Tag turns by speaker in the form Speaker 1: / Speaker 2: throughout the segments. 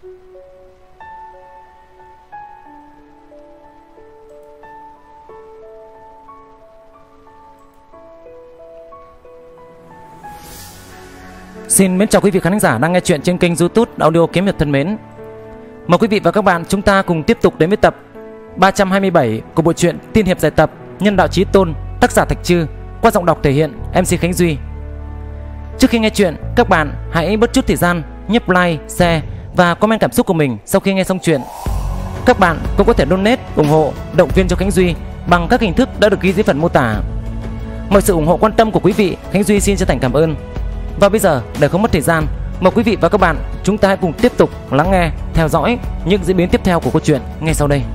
Speaker 1: Xin mến chào quý vị khán giả đang nghe chuyện trên kênh YouTube Audio Kiếm Hiệp thân mến. Mời quý vị và các bạn chúng ta cùng tiếp tục đến với tập 327 của bộ truyện Tiên Hiệp giải tập Nhân Đạo Chí Tôn, tác giả Thạch Trư, qua giọng đọc thể hiện MC Khánh Duy. Trước khi nghe chuyện, các bạn hãy bớt chút thời gian nhấp like, share và comment cảm xúc của mình sau khi nghe xong chuyện. Các bạn cũng có thể donate ủng hộ, động viên cho Khánh Duy bằng các hình thức đã được ghi dưới phần mô tả. Mọi sự ủng hộ quan tâm của quý vị, Khánh Duy xin chân thành cảm ơn. Và bây giờ, để không mất thời gian, mời quý vị và các bạn chúng ta hãy cùng tiếp tục lắng nghe, theo dõi những diễn biến tiếp theo của câu chuyện ngay sau đây.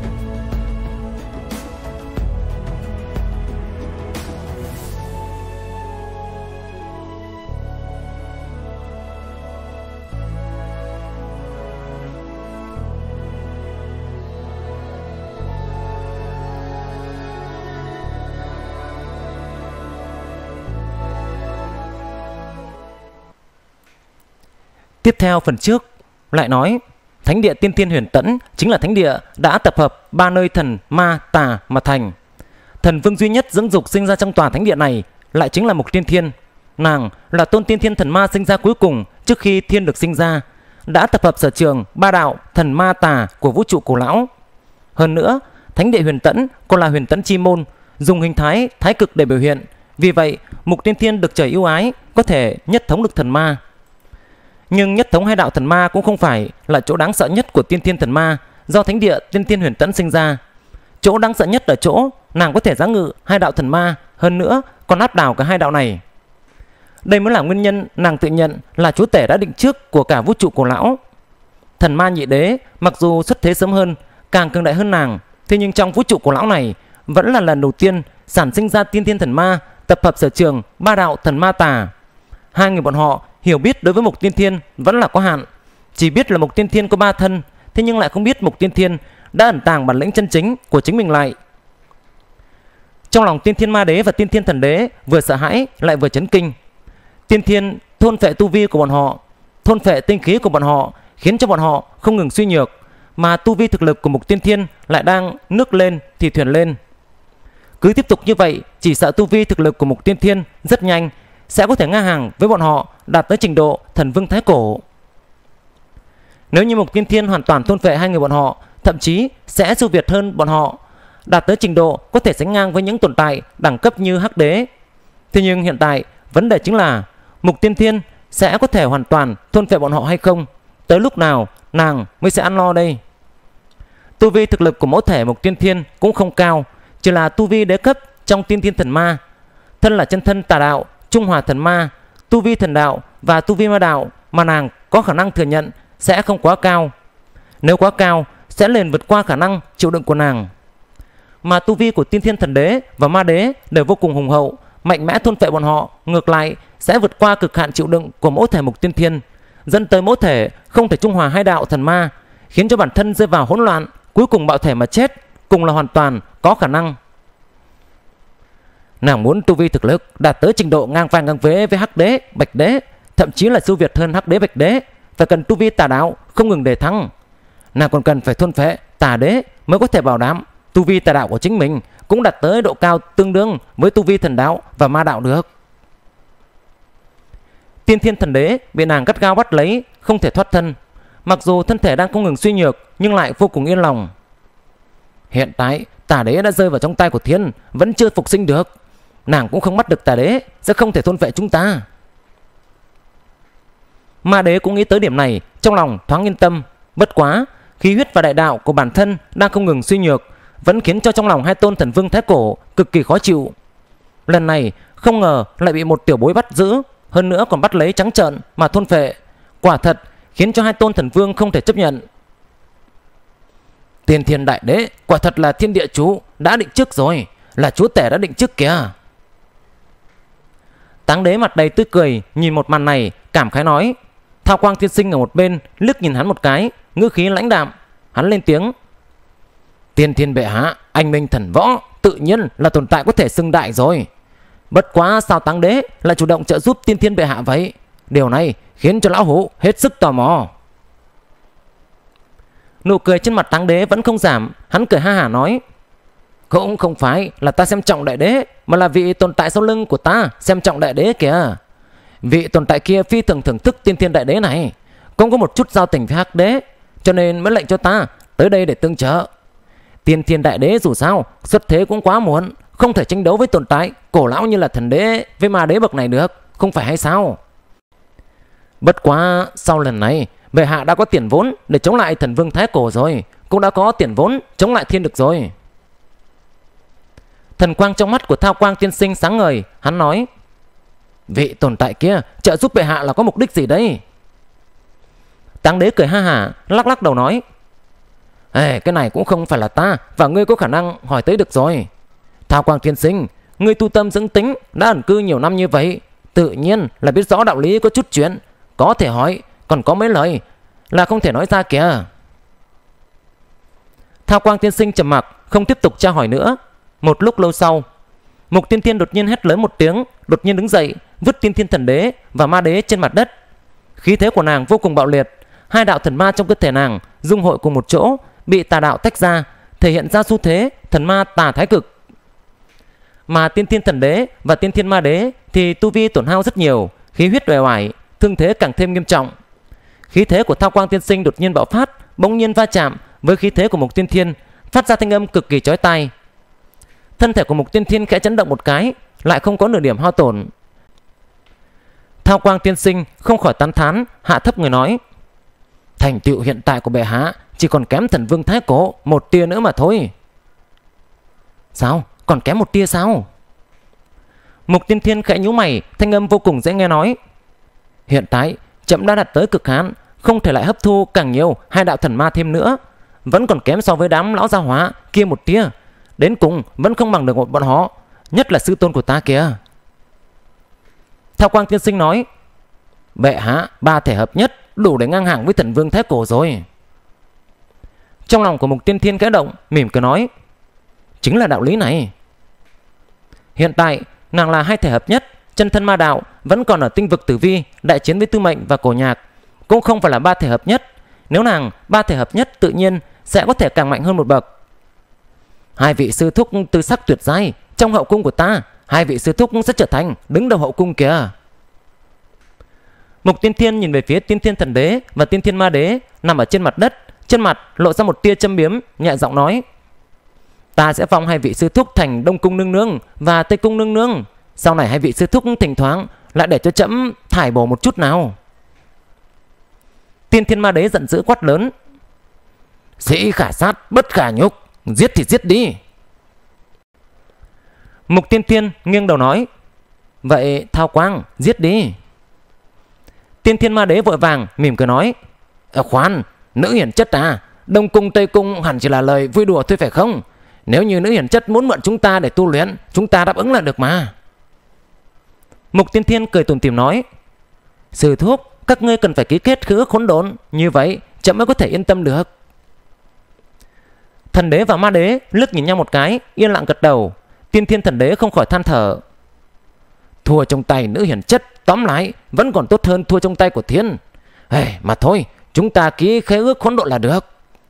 Speaker 1: Tiếp theo phần trước lại nói thánh địa Tiên Thiên Huyền Tẫn chính là thánh địa đã tập hợp ba nơi thần ma tà mà thành. Thần vương duy nhất dưỡng dục sinh ra trong tòa thánh địa này lại chính là Mục Tiên Thiên. Nàng là tôn tiên thiên thần ma sinh ra cuối cùng trước khi thiên được sinh ra, đã tập hợp sở trường ba đạo thần ma tà của vũ trụ cổ lão. Hơn nữa, thánh địa Huyền Tẫn còn là Huyền Tẫn chi môn, dùng hình thái thái cực để biểu hiện. Vì vậy, Mục Tiên Thiên được trời ưu ái, có thể nhất thống được thần ma. Nhưng nhất thống hai đạo thần ma cũng không phải là chỗ đáng sợ nhất của Tiên Thiên thần ma do thánh địa Tiên Thiên Huyền Tẫn sinh ra. Chỗ đáng sợ nhất ở chỗ nàng có thể giáng ngự hai đạo thần ma, hơn nữa còn áp đảo cả hai đạo này. Đây mới là nguyên nhân nàng tự nhận là chúa tể đã định trước của cả vũ trụ cổ lão. Thần ma nhị đế mặc dù xuất thế sớm hơn, càng cường đại hơn nàng, thế nhưng trong vũ trụ cổ lão này vẫn là lần đầu tiên sản sinh ra Tiên Thiên thần ma tập hợp sở trường ba đạo thần ma tà. Hai người bọn họ hiểu biết đối với Mục Tiên Thiên vẫn là có hạn, chỉ biết là Mục Tiên Thiên có ba thân, thế nhưng lại không biết Mục Tiên Thiên đã ẩn tàng bản lĩnh chân chính của chính mình lại. Trong lòng Tiên Thiên Ma Đế và Tiên Thiên Thần Đế vừa sợ hãi lại vừa chấn kinh. Tiên Thiên thôn phệ tu vi của bọn họ, thôn phệ tinh khí của bọn họ, khiến cho bọn họ không ngừng suy nhược, mà tu vi thực lực của Mục Tiên Thiên lại đang nước lên thì thuyền lên. Cứ tiếp tục như vậy, chỉ sợ tu vi thực lực của Mục Tiên Thiên rất nhanh sẽ có thể ngang hàng với bọn họ, đạt tới trình độ thần vương thái cổ. Nếu như Mục Tiên Thiên hoàn toàn thôn phệ hai người bọn họ, thậm chí sẽ siêu việt hơn bọn họ, đạt tới trình độ có thể sánh ngang với những tồn tại đẳng cấp như Hắc Đế. Thế nhưng hiện tại vấn đề chính là Mục Tiên Thiên sẽ có thể hoàn toàn thôn phệ bọn họ hay không? Tới lúc nào nàng mới sẽ ăn no đây? Tu vi thực lực của mẫu thể Mục Tiên Thiên cũng không cao, chỉ là tu vi đế cấp trong Tiên Thiên thần ma. Thân là chân thân tà đạo Trung Hòa thần ma, tu vi thần đạo và tu vi ma đạo mà nàng có khả năng thừa nhận sẽ không quá cao. Nếu quá cao sẽ liền vượt qua khả năng chịu đựng của nàng. Mà tu vi của Tiên Thiên thần đế và ma đế đều vô cùng hùng hậu, mạnh mẽ thôn phệ bọn họ, ngược lại sẽ vượt qua cực hạn chịu đựng của mẫu thể Mục Tiên Thiên, dẫn tới mẫu thể không thể trung hòa hai đạo thần ma, khiến cho bản thân rơi vào hỗn loạn, cuối cùng bạo thể mà chết, cùng là hoàn toàn có khả năng. Nàng muốn tu vi thực lực đạt tới trình độ ngang vai ngang vế với Hắc Đế, Bạch Đế, thậm chí là siêu việt hơn Hắc Đế, Bạch Đế, phải cần tu vi tà đạo không ngừng để thắng. Nàng còn cần phải thôn phệ tà đế mới có thể bảo đảm tu vi tà đạo của chính mình cũng đạt tới độ cao tương đương với tu vi thần đạo và ma đạo được. Tiên Thiên thần đế bị nàng gắt gao bắt lấy, không thể thoát thân. Mặc dù thân thể đang không ngừng suy nhược nhưng lại vô cùng yên lòng. Hiện tại tà đế đã rơi vào trong tay của Thiên, vẫn chưa phục sinh được. Nàng cũng không bắt được tà đế, sẽ không thể thôn phệ chúng ta. Ma đế cũng nghĩ tới điểm này, trong lòng thoáng yên tâm. Bất quá, khí huyết và đại đạo của bản thân đang không ngừng suy nhược, vẫn khiến cho trong lòng hai tôn thần vương thái cổ cực kỳ khó chịu. Lần này không ngờ lại bị một tiểu bối bắt giữ, hơn nữa còn bắt lấy trắng trợn mà thôn phệ. Quả thật khiến cho hai tôn thần vương không thể chấp nhận. Tiên Thiên đại đế quả thật là thiên địa chú đã định trước rồi, là chúa tể đã định trước kìa. Táng đế mặt đầy tươi cười nhìn một màn này, cảm khái nói. Thao Quang tiên sinh ở một bên liếc nhìn hắn một cái, ngữ khí lãnh đạm. Hắn lên tiếng. Tiên Thiên bệ hạ, anh minh thần võ, tự nhiên là tồn tại có thể xưng đại rồi. Bất quá sao Táng đế lại chủ động trợ giúp Tiên Thiên bệ hạ vậy? Điều này khiến cho lão hủ hết sức tò mò. Nụ cười trên mặt Táng Đế vẫn không giảm. Hắn cười ha hả nói: cũng không phải là ta xem trọng đại đế, mà là vị tồn tại sau lưng của ta xem trọng đại đế kìa. Vị tồn tại kia phi thường thưởng thức tiên thiên đại đế này, cũng có một chút giao tình với Hắc đế, cho nên mới lệnh cho ta tới đây để tương trợ. Tiên thiên đại đế dù sao xuất thế cũng quá muộn, không thể tranh đấu với tồn tại cổ lão như là thần đế với ma đế bậc này được, không phải hay sao? Bất quá sau lần này bệ hạ đã có tiền vốn để chống lại thần vương Thái Cổ rồi, cũng đã có tiền vốn chống lại thiên đực rồi. Thần quang trong mắt của Thao Quang tiên sinh sáng ngời. Hắn nói: vị tồn tại kia trợ giúp bệ hạ là có mục đích gì đây? Táng Đế cười ha hả, lắc lắc đầu nói: cái này cũng không phải là ta và ngươi có khả năng hỏi tới được rồi. Thao Quang tiên sinh, ngươi tu tâm dưỡng tính đã ẩn cư nhiều năm như vậy, tự nhiên là biết rõ đạo lý có chút chuyện có thể hỏi, còn có mấy lời là không thể nói ra kìa. Thao Quang tiên sinh trầm mặc, không tiếp tục tra hỏi nữa. Một lúc lâu sau, Mục Tiên Thiên đột nhiên hét lớn một tiếng, đột nhiên đứng dậy, vứt Tiên Thiên Thần Đế và Ma Đế trên mặt đất. Khí thế của nàng vô cùng bạo liệt, hai đạo thần ma trong cơ thể nàng dung hội cùng một chỗ, bị tà đạo tách ra, thể hiện ra xu thế thần ma tà thái cực. Mà Tiên Thiên Thần Đế và Tiên Thiên Ma Đế thì tu vi tổn hao rất nhiều, khí huyết uể oải, thương thế càng thêm nghiêm trọng. Khí thế của Thao Quang tiên sinh đột nhiên bạo phát, bỗng nhiên va chạm với khí thế của Mục Tiên Thiên, phát ra thanh âm cực kỳ chói tai. Thân thể của Mục Tiên Thiên khẽ chấn động một cái, lại không có nửa điểm hao tổn. Thao Quang tiên sinh không khỏi tán thán, hạ thấp người nói: thành tựu hiện tại của bệ hạ chỉ còn kém thần vương Thái Cổ một tia nữa mà thôi. Sao? Còn kém một tia sao? Mục Tiên Thiên khẽ nhíu mày, thanh âm vô cùng dễ nghe nói: hiện tại chậm đã đạt tới cực hạn, không thể lại hấp thu càng nhiều hai đạo thần ma thêm nữa, vẫn còn kém so với đám lão gia hỏa kia một tia, đến cùng vẫn không bằng được một bọn họ, nhất là sư tôn của ta kìa. Thao Quang tiên sinh nói: bệ hạ ba thể hợp nhất đủ để ngang hàng với thần vương Thái Cổ rồi. Trong lòng của Mục Tiên Thiên khẽ động, mỉm cười nói: chính là đạo lý này. Hiện tại nàng là hai thể hợp nhất, chân thân ma đạo vẫn còn ở tinh vực tử vi đại chiến với Tư Mệnh và Cổ Nhạc, cũng không phải là ba thể hợp nhất. Nếu nàng ba thể hợp nhất tự nhiên sẽ có thể càng mạnh hơn một bậc. Hai vị sư thúc tư sắc tuyệt giai trong hậu cung của ta, hai vị sư thúc sẽ trở thành đứng đầu hậu cung kìa. Mục Tiên Thiên nhìn về phía Tiên Thiên Thần Đế và Tiên Thiên Ma Đế nằm ở trên mặt đất, trên mặt lộ ra một tia châm biếm, nhẹ giọng nói: ta sẽ phong hai vị sư thúc thành Đông Cung nương nương và Tây Cung nương nương, sau này hai vị sư thúc thỉnh thoảng lại để cho trẫm thải bổ một chút nào. Tiên Thiên Ma Đế giận dữ quát lớn: sĩ khả sát bất khả nhục, giết thì giết đi. Mục Tiên Thiên nghiêng đầu nói: vậy Thao Quang giết đi. Tiên Thiên Ma Đế vội vàng mỉm cười nói: khoan, nữ hiển chất à, Đông Cung Tây Cung hẳn chỉ là lời vui đùa thôi phải không? Nếu như nữ hiển chất muốn mượn chúng ta để tu luyện, chúng ta đáp ứng là được mà. Mục Tiên Thiên cười tủm tỉm nói: sư thúc, các ngươi cần phải ký kết khế ước hỗn độn, như vậy chậm mới có thể yên tâm được. Thần Đế và Ma Đế liếc nhìn nhau một cái, yên lặng gật đầu. Tiên Thiên Thần Đế không khỏi than thở: thua trong tay nữ hiển chất tóm lại vẫn còn tốt hơn thua trong tay của thiên. Mà thôi, chúng ta ký khế ước hỗn độn là được.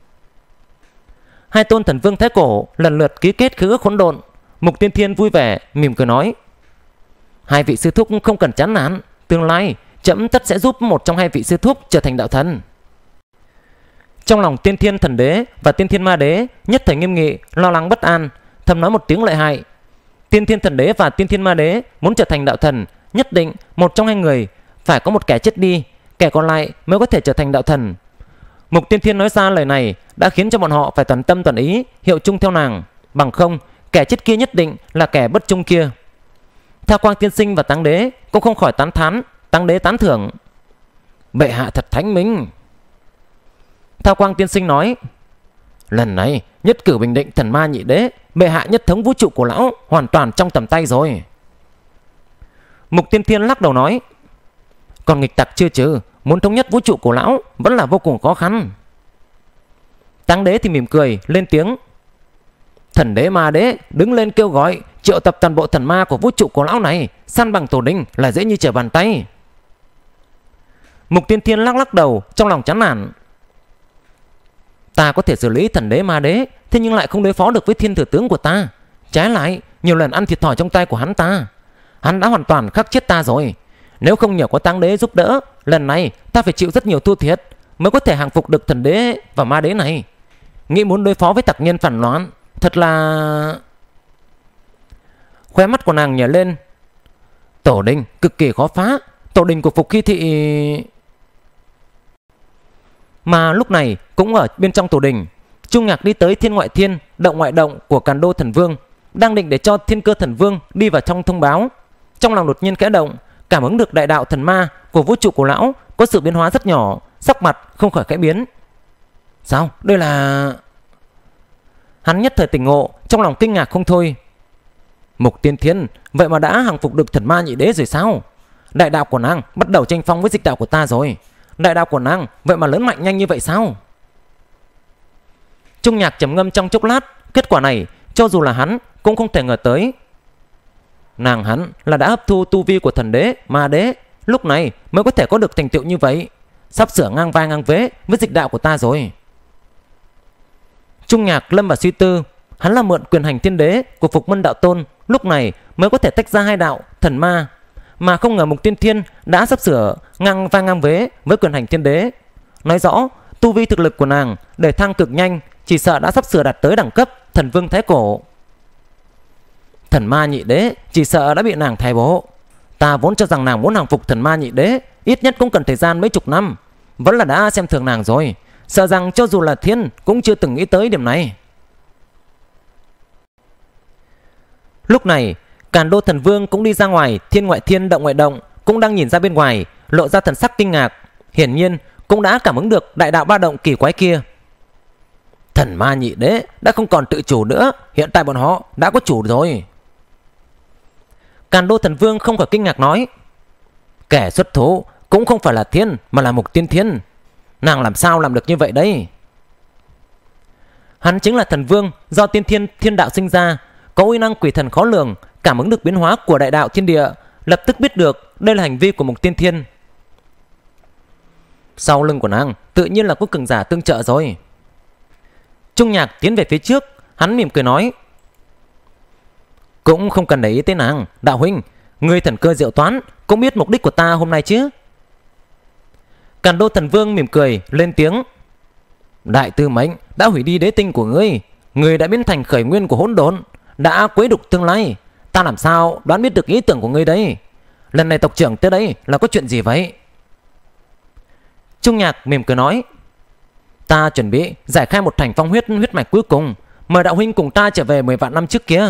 Speaker 1: Hai tôn thần vương Thái Cổ lần lượt ký kết khế ước hỗn độn. Mục Tiên Thiên vui vẻ mỉm cười nói: hai vị sư thúc không cần chán nản, tương lai chậm tất sẽ giúp một trong hai vị sư thúc trở thành đạo thần. Trong lòng Tiên Thiên Thần Đế và Tiên Thiên Ma Đế nhất thời nghiêm nghị, lo lắng bất an, thầm nói một tiếng lợi hại. Tiên Thiên Thần Đế và Tiên Thiên Ma Đế muốn trở thành đạo thần, nhất định một trong hai người phải có một kẻ chết đi, kẻ còn lại mới có thể trở thành đạo thần. Mục Tiên Thiên nói ra lời này đã khiến cho bọn họ phải toàn tâm toàn ý hiệu chung theo nàng, bằng không kẻ chết kia nhất định là kẻ bất trung kia. Thao Quang tiên sinh và Táng Đế cũng không khỏi tán thán. Táng Đế tán thưởng: bệ hạ thật thánh minh. Thao Quang tiên sinh nói: lần này nhất cử bình định thần ma nhị đế, bệ hạ nhất thống vũ trụ của lão hoàn toàn trong tầm tay rồi. Mục Tiên Thiên lắc đầu nói: còn nghịch tặc chưa trừ, muốn thống nhất vũ trụ của lão vẫn là vô cùng khó khăn. Táng Đế thì mỉm cười lên tiếng: thần đế Ma Đế đứng lên kêu gọi triệu tập toàn bộ thần ma của vũ trụ của lão này, săn bằng tổ đình là dễ như trở bàn tay. Mục Tiên Thiên lắc lắc đầu trong lòng chán nản. Ta có thể xử lý thần đế ma đế, thế nhưng lại không đối phó được với thiên thừa tướng của ta. Trái lại, nhiều lần ăn thiệt thòi trong tay của hắn ta. Hắn đã hoàn toàn khắc chết ta rồi. Nếu không nhờ có táng đế giúp đỡ, lần này ta phải chịu rất nhiều thua thiệt mới có thể hàng phục được thần đế và ma đế này. Nghĩ muốn đối phó với tặc nhân phản loạn, thật là... Khóe mắt của nàng nhảy lên. Tổ đình cực kỳ khó phá. Tổ đình của Phục Hy thị... Mà lúc này cũng ở bên trong tổ đình, Trung Nhạc đi tới thiên ngoại thiên, động ngoại động của Càn Đô Thần Vương, đang định để cho Thiên Cơ Thần Vương đi vào trong thông báo. Trong lòng đột nhiên khẽ động, cảm ứng được đại đạo thần ma của vũ trụ của lão có sự biến hóa rất nhỏ, sắc mặt không khỏi khẽ biến. Sao? Đây là... Hắn nhất thời tỉnh ngộ, trong lòng kinh ngạc không thôi. Mục Tiên Thiên vậy mà đã hàng phục được thần ma nhị đế rồi sao? Đại đạo của nàng bắt đầu tranh phong với dịch đạo của ta rồi. Đại đạo của nàng vậy mà lớn mạnh nhanh như vậy sao? Trung Nhạc trầm ngâm trong chốc lát. Kết quả này cho dù là hắn cũng không thể ngờ tới. Nàng hắn là đã hấp thu tu vi của thần đế, ma đế, lúc này mới có thể có được thành tựu như vậy, sắp sửa ngang vai ngang vế với dịch đạo của ta rồi. Trung Nhạc lâm vào suy tư. Hắn là mượn quyền hành thiên đế của Phục Mân Đạo Tôn, lúc này mới có thể tách ra hai đạo thần ma, mà không ngờ Mục Tiên Thiên đã sắp sửa ngang vai ngang vế với quyền hành thiên đế. Nói rõ tu vi thực lực của nàng để thăng cực nhanh, chỉ sợ đã sắp sửa đạt tới đẳng cấp thần vương thái cổ. Thần ma nhị đế chỉ sợ đã bị nàng thay bố. Ta vốn cho rằng nàng muốn hàng phục thần ma nhị đế ít nhất cũng cần thời gian mấy chục năm, vẫn là đã xem thường nàng rồi. Sợ rằng cho dù là thiên cũng chưa từng nghĩ tới điểm này. Lúc này Càn Đô Thần Vương cũng đi ra ngoài thiên ngoại thiên động ngoại động, cũng đang nhìn ra bên ngoài, lộ ra thần sắc kinh ngạc. Hiển nhiên cũng đã cảm ứng được đại đạo ba động kỳ quái kia. Thần ma nhị đế đã không còn tự chủ nữa, hiện tại bọn họ đã có chủ rồi. Càn Đô Thần Vương không khỏi kinh ngạc nói, kẻ xuất thủ cũng không phải là thiên mà là Mục Tiên Thiên. Nàng làm sao làm được như vậy đây? Hắn chính là thần vương do tiên thiên thiên đạo sinh ra, có uy năng quỷ thần khó lường, cảm ứng được biến hóa của đại đạo thiên địa, lập tức biết được đây là hành vi của Mục Tiên Thiên. Sau lưng của nàng tự nhiên là có cường giả tương trợ rồi. Trung Nhạc tiến về phía trước, hắn mỉm cười nói, cũng không cần để ý tới nàng. Đạo huynh, ngươi thần cơ diệu toán, cũng biết mục đích của ta hôm nay chứ? Càn Đô Thần Vương mỉm cười lên tiếng, đại tư mệnh đã hủy đi đế tinh của ngươi, ngươi đã biến thành khởi nguyên của hỗn độn, đã quấy đục tương lai. Ta làm sao đoán biết được ý tưởng của ngươi đấy? Lần này tộc trưởng tới đây là có chuyện gì vậy? Trung Nhạc mỉm cười nói, ta chuẩn bị giải khai một thành phong huyết mạch cuối cùng, mời đạo huynh cùng ta trở về 10 vạn năm trước kia.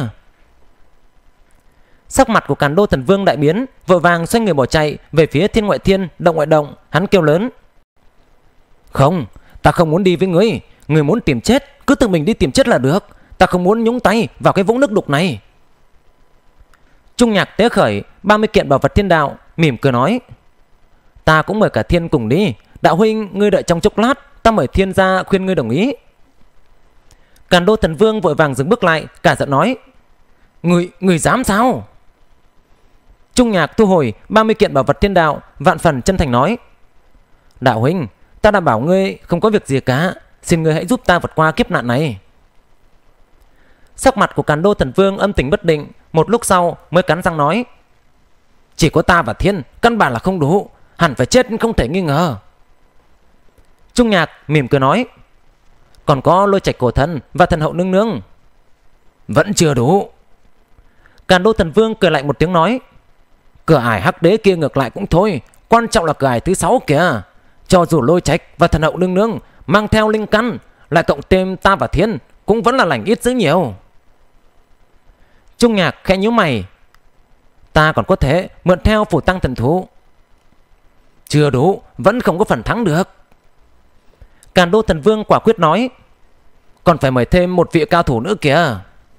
Speaker 1: Sắc mặt của Càn Đô Thần Vương đại biến, vội vàng xoay người bỏ chạy về phía thiên ngoại thiên động ngoại động. Hắn kêu lớn, không, ta không muốn đi với ngươi. Ngươi muốn tìm chết cứ tự mình đi tìm chết là được, ta không muốn nhúng tay vào cái vũng nước đục này. Trung Nhạc tế khởi 30 kiện bảo vật thiên đạo, mỉm cười nói, ta cũng mời cả thiên cùng đi. Đạo huynh ngươi đợi trong chốc lát, ta mời thiên ra khuyên ngươi đồng ý. Càn Đô Thần Vương vội vàng dừng bước lại, cả giận nói, Ngươi dám sao? Trung Nhạc thu hồi 30 kiện bảo vật thiên đạo, vạn phần chân thành nói, đạo huynh, ta đảm bảo ngươi không có việc gì cả, xin ngươi hãy giúp ta vượt qua kiếp nạn này. Sắc mặt của Càn Đô Thần Vương âm tình bất định, một lúc sau mới cắn răng nói, chỉ có ta và thiên căn bản là không đủ, hẳn phải chết không thể nghi ngờ. Trung Nhạc mỉm cười nói, còn có Lôi Trạch Cổ Thần và Thần Hậu Nương Nương. Vẫn chưa đủ. Càn Đô Thần Vương cười lạnh một tiếng nói, cửa ải hắc đế kia ngược lại cũng thôi, quan trọng là cửa ải thứ 6 kìa. Cho dù Lôi Trạch và Thần Hậu Nương Nương mang theo linh căn, lại cộng thêm ta và thiên, cũng vẫn là lành ít dữ nhiều. Trung Nhạc khẽ nhíu mày, ta còn có thể mượn theo phủ tăng thần thú. Chưa đủ, vẫn không có phần thắng được. Càn Đô Thần Vương quả quyết nói, còn phải mời thêm một vị cao thủ nữa kìa.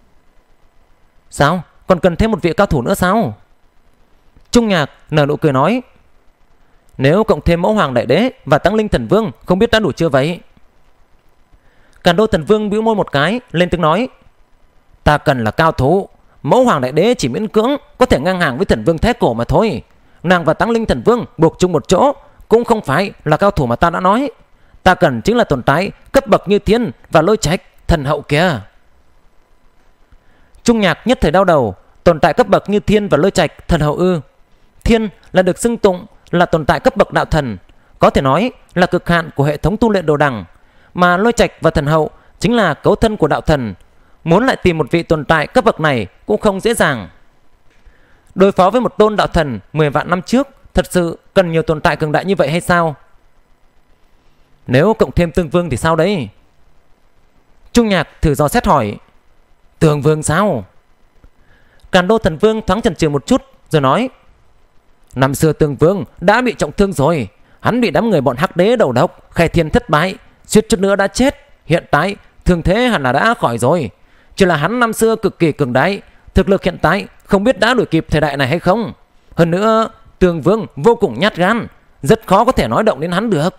Speaker 1: Sao? Còn cần thêm một vị cao thủ nữa sao? Trung Nhạc nở nụ cười nói, nếu cộng thêm Mẫu Hoàng Đại Đế và Tăng Linh Thần Vương, không biết đã đủ chưa vậy? Càn Đô Thần Vương bĩu môi một cái, lên tiếng nói, ta cần là cao thủ. Mẫu Hoàng Đại Đế chỉ miễn cưỡng có thể ngang hàng với Thần Vương Thái Cổ mà thôi. Nàng và Tăng Linh Thần Vương buộc chung một chỗ cũng không phải là cao thủ mà ta đã nói. Ta cần chính là tồn tại cấp bậc như Thiên và Lôi Trạch, thần hậu kia. Trung Nhạc nhất thời đau đầu. Tồn tại cấp bậc như Thiên và Lôi Trạch, thần hậu ư? Thiên là được xưng tụng là tồn tại cấp bậc đạo thần, có thể nói là cực hạn của hệ thống tu luyện đồ đằng, mà Lôi Trạch và thần hậu chính là cấu thân của đạo thần. Muốn lại tìm một vị tồn tại cấp bậc này cũng không dễ dàng. Đối phó với một tôn đạo thần 10 vạn năm trước, thật sự cần nhiều tồn tại cường đại như vậy hay sao? Nếu cộng thêm Tương Vương thì sao đấy? Trung Nhạc thử dò xét hỏi. Tương Vương sao? Càn Đô Thần Vương thoáng chần chừ một chút rồi nói. Năm xưa Tương Vương đã bị trọng thương rồi. Hắn bị đám người bọn Hắc Đế đầu độc, khai thiên thất bại, suýt chút nữa đã chết. Hiện tại thương thế hẳn là đã khỏi rồi. Chỉ là hắn năm xưa cực kỳ cường đại, thực lực hiện tại không biết đã đuổi kịp thời đại này hay không. Hơn nữa Tương Vương vô cùng nhát gan, rất khó có thể nói động đến hắn được.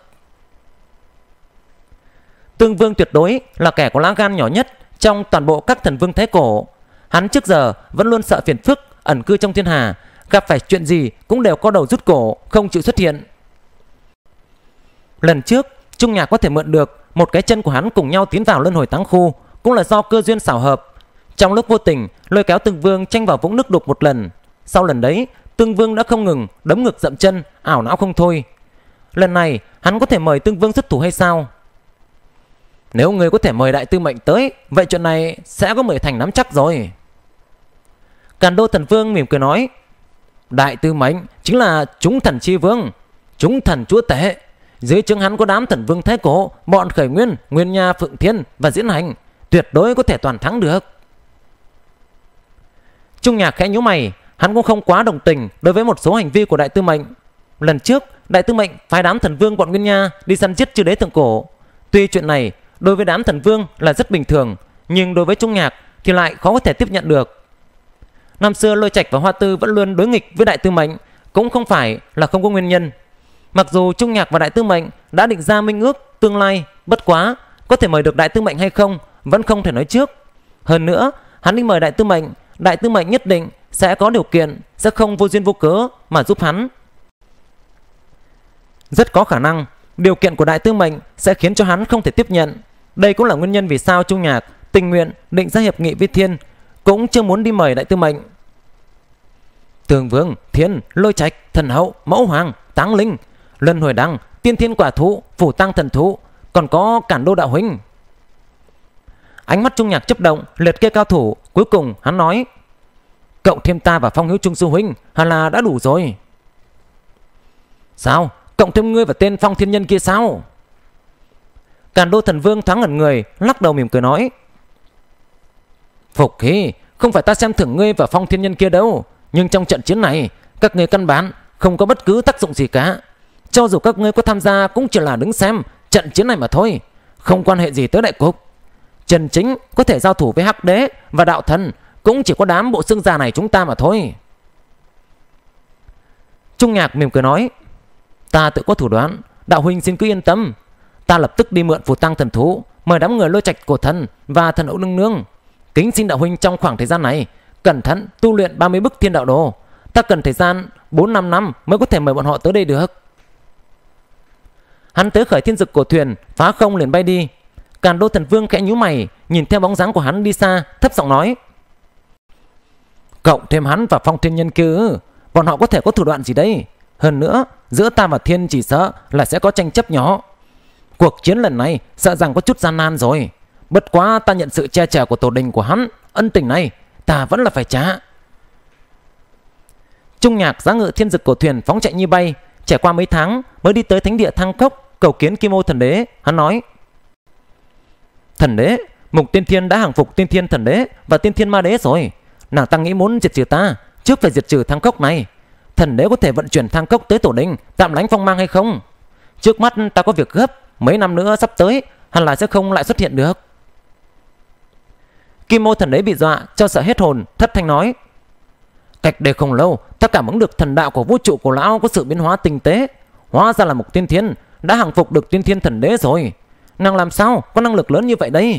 Speaker 1: Tương Vương tuyệt đối là kẻ có lá gan nhỏ nhất trong toàn bộ các thần vương thái cổ. Hắn trước giờ vẫn luôn sợ phiền phức, ẩn cư trong thiên hà, gặp phải chuyện gì cũng đều có đầu rút cổ, không chịu xuất hiện. Lần trước Trung Nhạc có thể mượn được một cái chân của hắn cùng nhau tiến vào luân hồi táng khu cũng là do cơ duyên xảo hợp. Trong lúc vô tình lôi kéo Tương Vương tranh vào vũng nước đục một lần. Sau lần đấy Tương Vương đã không ngừng đấm ngực dậm chân, ảo não không thôi. Lần này hắn có thể mời Tương Vương xuất thủ hay sao? Nếu người có thể mời Đại Tư Mệnh tới, vậy chuyện này sẽ có 10 thành nắm chắc rồi. Càn Đô Thần Vương mỉm cười nói. Đại Tư Mệnh chính là chúng thần chi vương, chúng thần chúa tể. Dưới trướng hắn có đám thần vương thái cổ, bọn Khởi Nguyên, Nguyên Nha, Phượng Thiên và Diễn Hành, tuyệt đối có thể toàn thắng được. Trung Nhạc khẽ nhíu mày, hắn cũng không quá đồng tình đối với một số hành vi của Đại Tư Mệnh. Lần trước Đại Tư Mệnh phái đám thần vương bọn Nguyên Nha đi săn giết chư đế thượng cổ. Tuy chuyện này đối với đám thần vương là rất bình thường, nhưng đối với Trung Nhạc thì lại khó có thể tiếp nhận được. Năm xưa Lôi Trạch và Hoa Tư vẫn luôn đối nghịch với Đại Tư Mệnh, cũng không phải là không có nguyên nhân. Mặc dù Trung Nhạc và Đại Tư Mệnh đã định ra minh ước tương lai, bất quá có thể mời được Đại Tư Mệnh hay không vẫn không thể nói trước. Hơn nữa hắn đi mời Đại Tư Mệnh, Đại Tư Mệnh nhất định sẽ có điều kiện, sẽ không vô duyên vô cớ mà giúp hắn. Rất có khả năng điều kiện của Đại Tư Mệnh sẽ khiến cho hắn không thể tiếp nhận. Đây cũng là nguyên nhân vì sao Trung Nhạc tình nguyện định ra hiệp nghị với Thiên, cũng chưa muốn đi mời Đại Tư Mệnh. Tương Vương, Thiên, Lôi Trạch, Thần Hậu, Mẫu Hoàng, Táng Linh, Luân Hồi Đăng, Tiên Thiên Quả Thụ, Phủ Tăng Thần Thụ, còn có Cản Đô Đạo Huynh. Ánh mắt Trung Nhạc chớp động, liệt kê cao thủ. Cuối cùng hắn nói. Cộng thêm ta và Phong Hiếu Trung sư huynh hẳn là đã đủ rồi. Sao? Cộng thêm ngươi và tên Phong Thiên Nhân kia sao? Càn Đô Thần Vương thoáng ngẩn người, lắc đầu mỉm cười nói. Phục khí, không phải ta xem thưởng ngươi và Phong Thiên Nhân kia đâu, nhưng trong trận chiến này các ngươi căn bản không có bất cứ tác dụng gì cả. Cho dù các ngươi có tham gia cũng chỉ là đứng xem trận chiến này mà thôi, không quan hệ gì tới đại cục. Chân chính có thể giao thủ với Hắc Đế và Đạo Thần cũng chỉ có đám bộ xương già này chúng ta mà thôi. Trung Nhạc mỉm cười nói. Ta tự có thủ đoán, đạo huynh xin cứ yên tâm. Ta lập tức đi mượn Phù Tăng Thần Thú, mời đám người Lôi Trạch Cổ Thần và Thần Hậu Nương Nương. Kính xin đạo huynh trong khoảng thời gian này cẩn thận tu luyện 30 bức Thiên Đạo Đồ. Ta cần thời gian 4-5 năm mới có thể mời bọn họ tới đây được. Hắn tới khởi thiên dực cổ thuyền, phá không liền bay đi. Càn Đô Thần Vương khẽ nhíu mày, nhìn theo bóng dáng của hắn đi xa, thấp giọng nói. Cộng thêm hắn và Phong Thiên Nhân kia, bọn họ có thể có thủ đoạn gì đây? Hơn nữa giữa ta và Thiên chỉ sợ là sẽ có tranh chấp nhỏ. Cuộc chiến lần này sợ rằng có chút gian nan rồi. Bất quá ta nhận sự che chở của tổ đình của hắn, ân tình này ta vẫn là phải trả. Trung Nhạc giá ngự thiên dực cổ thuyền phóng chạy như bay, trải qua mấy tháng mới đi tới thánh địa Thang Cốc cầu kiến Kim Ô Thần Đế. Hắn nói. Thần Đế, Mục Tiên Thiên đã hàng phục Tiên Thiên Thần Đế và Tiên Thiên Ma Đế rồi. Nàng ta nghĩ muốn diệt trừ ta, trước phải diệt trừ Thang Cốc này. Thần Đế có thể vận chuyển Thang Cốc tới tổ đình tạm lánh phong mang hay không? Trước mắt ta có việc gấp, mấy năm nữa sắp tới hẳn là sẽ không lại xuất hiện được. Kim Ô Thần Đế bị dọa cho sợ hết hồn, thất thanh nói. Cách đây không lâu ta cảm ứng được thần đạo của vũ trụ của lão có sự biến hóa tinh tế. Hóa ra là Mục Tiên Thiên đã hàng phục được Tiên Thiên Thần Đế rồi. Nàng làm sao có năng lực lớn như vậy đây?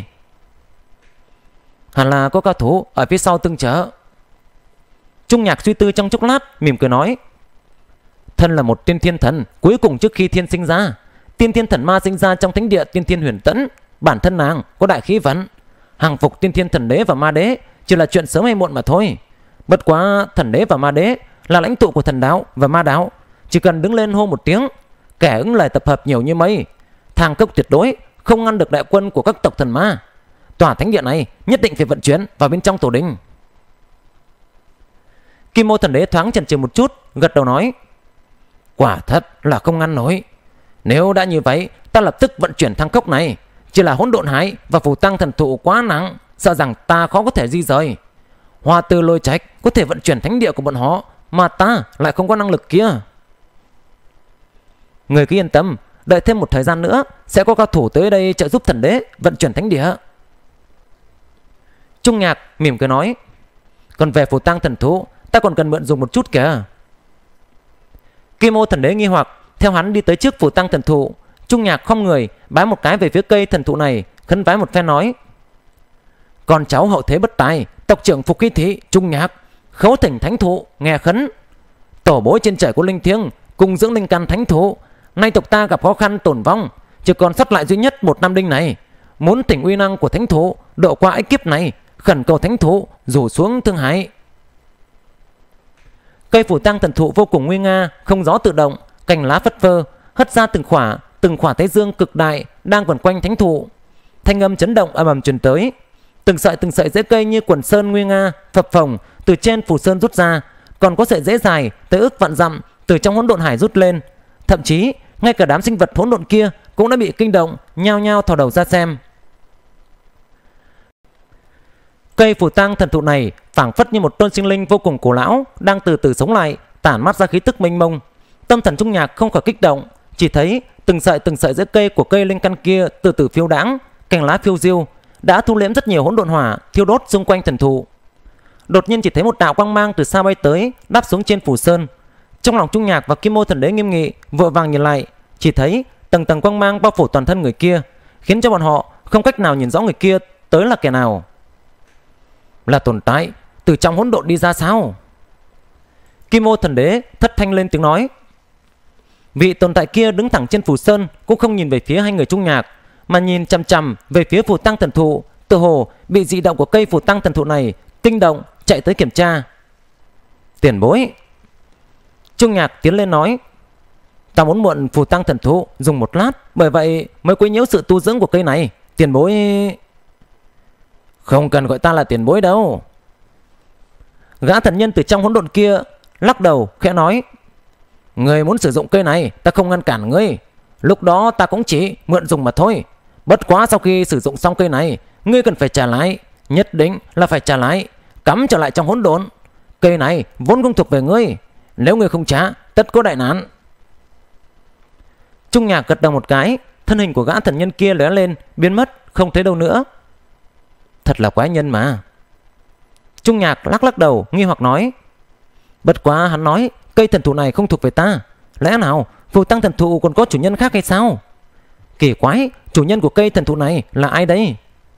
Speaker 1: Hẳn là có cao thủ ở phía sau tương trợ. Trung Nhạc suy tư trong chốc lát, mỉm cười nói. Thân là một tiên thiên thần, cuối cùng trước khi Thiên sinh ra, Tiên thiên thần ma sinh ra trong thánh địa tiên thiên huyền tẫn, bản thân nàng có đại khí vận, hàng phục tiên thiên thần đế và ma đế chỉ là chuyện sớm hay muộn mà thôi. Bất quá thần đế và ma đế là lãnh tụ của thần đạo và ma đạo, chỉ cần đứng lên hô một tiếng, kẻ ứng lời tập hợp nhiều như mây, Thang Cốc tuyệt đối không ngăn được đại quân của các tộc thần ma. Tòa thánh địa này nhất định phải vận chuyển vào bên trong tổ đình. Kim Ô thần đế thoáng chần chừ một chút, gật đầu nói: quả thật là không ngăn nổi. Nếu đã như vậy, ta lập tức vận chuyển Thang Cốc này. Chỉ là hỗn độn hải và phù tăng thần thụ quá nặng, sợ rằng ta khó có thể di rời. Hoa Tư Lôi Trạch có thể vận chuyển thánh địa của bọn họ, mà ta lại không có năng lực kia. Người cứ yên tâm, đợi thêm một thời gian nữa sẽ có cao thủ tới đây trợ giúp thần đế vận chuyển thánh địa. Trung Nhạc mỉm cười nói: còn về phù tăng thần thụ, ta còn cần mượn dùng một chút kìa. Kim Ô thần đế nghi hoặc theo hắn đi tới trước phù tăng thần thụ. Trung Nhạc không người bái một cái về phía cây thần thụ này, khấn vái một phen nói: con cháu hậu thế bất tài, tộc trưởng Phục Hy Thị Trung Nhạc khấu thỉnh thánh thụ nghe khấn. Tổ bối trên trời của linh thiêng cùng dưỡng linh căn thánh thụ, nay tộc ta gặp khó khăn tổn vong, chỉ còn sót lại duy nhất một nam đinh này, muốn thỉnh uy năng của thánh thụ độ qua ách kiếp này, khẩn cầu thánh thụ rủ xuống Thương Hải. Cây phù tăng thần thụ vô cùng nguy nga, không gió tự động, cành lá phất phơ, hất ra từng khỏa thái dương cực đại đang quẩn quanh thánh thụ. Thanh âm chấn động ầm ầm truyền tới, từng sợi rễ cây như quần sơn nguy nga phập phồng từ trên phù sơn rút ra, còn có sợi rễ dài tới ức vạn dặm từ trong hỗn độn hải rút lên. Thậm chí ngay cả đám sinh vật hỗn độn kia cũng đã bị kinh động, nhao nhao thò đầu ra xem. Cây phù tăng thần thụ này phảng phất như một tôn sinh linh vô cùng cổ lão đang từ từ sống lại, tản mát ra khí tức mênh mông. Tâm thần Trung Nhạc không khỏi kích động, chỉ thấy từng sợi rễ cây của cây linh căn kia từ từ phiêu đãng, cành lá phiêu diêu, đã thu liễm rất nhiều hỗn độn hỏa thiêu đốt xung quanh thần thụ. Đột nhiên chỉ thấy một đạo quang mang từ xa bay tới, đáp xuống trên phù sơn. Trong lòng Trung Nhạc và Kim Ô thần đế nghiêm nghị, vội vàng nhìn lại, chỉ thấy tầng tầng quang mang bao phủ toàn thân người kia, khiến cho bọn họ không cách nào nhìn rõ người kia tới là kẻ nào. Là tồn tại từ trong hỗn độn đi ra sao? Kim Ô thần đế thất thanh lên tiếng nói. Vị tồn tại kia đứng thẳng trên phù sơn, cũng không nhìn về phía hai người Trung Nhạc, mà nhìn chằm chằm về phía phù tăng thần thụ, tự hồ bị dị động của cây phù tăng thần thụ này kinh động, chạy tới kiểm tra. Tiền bối. Trung Nhạc tiến lên nói: ta muốn mượn phù tăng thần thụ dùng một lát, bởi vậy mới quấy nhiễu sự tu dưỡng của cây này. Tiền bối... Không cần gọi ta là tiền bối đâu. Gã thần nhân từ trong hỗn độn kia lắc đầu khẽ nói: người muốn sử dụng cây này, ta không ngăn cản ngươi. Lúc đó ta cũng chỉ mượn dùng mà thôi. Bất quá sau khi sử dụng xong cây này, ngươi cần phải trả lại, nhất định là phải trả lại, cắm trở lại trong hỗn độn. Cây này vốn không thuộc về ngươi, nếu ngươi không trả, tất có đại nạn. Trung Nhạc gật đầu một cái, thân hình của gã thần nhân kia lóe lên, biến mất không thấy đâu nữa. Thật là quái nhân mà. Trung Nhạc lắc đầu nghi hoặc nói: bất quá hắn nói cây thần thụ này không thuộc về ta, lẽ nào phù tăng thần thụ còn có chủ nhân khác hay sao? Kỳ quái, chủ nhân của cây thần thụ này là ai đấy?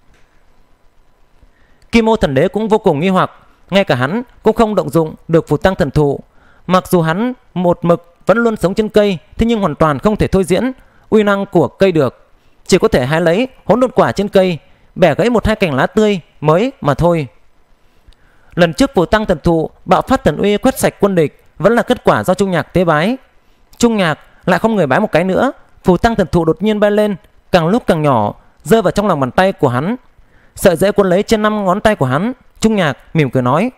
Speaker 1: Kim Ô thần đế cũng vô cùng nghi hoặc, ngay cả hắn cũng không động dụng được phù tăng thần thụ. Mặc dù hắn một mực vẫn luôn sống trên cây, thế nhưng hoàn toàn không thể thôi diễn uy năng của cây được, chỉ có thể hái lấy hỗn độn quả trên cây, bẻ gãy một hai cành lá tươi mới mà thôi. Lần trước phù tăng thần thụ bạo phát thần uy quét sạch quân địch vẫn là kết quả do Trung Nhạc tế bái. Trung Nhạc lại không người bái một cái nữa, phù tăng thần thụ đột nhiên bay lên, càng lúc càng nhỏ, rơi vào trong lòng bàn tay của hắn. Sợi rễ cuốn lấy trên 5 ngón tay của hắn. Trung Nhạc mỉm cười nói: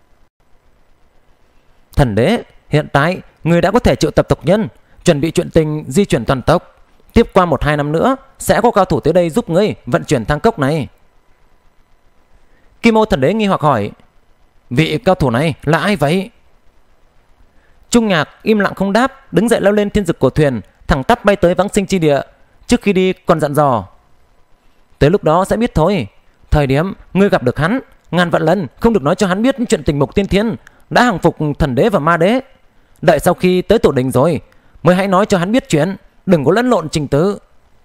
Speaker 1: thần đế, hiện tại người đã có thể triệu tập tộc nhân, chuẩn bị chuyện tình di chuyển toàn tộc. Tiếp qua 1-2 năm nữa sẽ có cao thủ tới đây giúp ngươi vận chuyển Thang Cốc này. Kim Ô thần đế nghi hoặc hỏi: vị cao thủ này là ai vậy? Trung Nhạc im lặng không đáp, đứng dậy leo lên thiên dực của thuyền, thẳng tắp bay tới vãng sinh chi địa. Trước khi đi còn dặn dò: tới lúc đó sẽ biết thôi. Thời điểm ngươi gặp được hắn, ngàn vạn lần không được nói cho hắn biết chuyện tình mục tiên thiên đã hàng phục thần đế và ma đế. Đợi sau khi tới tổ đình rồi mới hãy nói cho hắn biết chuyện, đừng có lẫn lộn trình tự.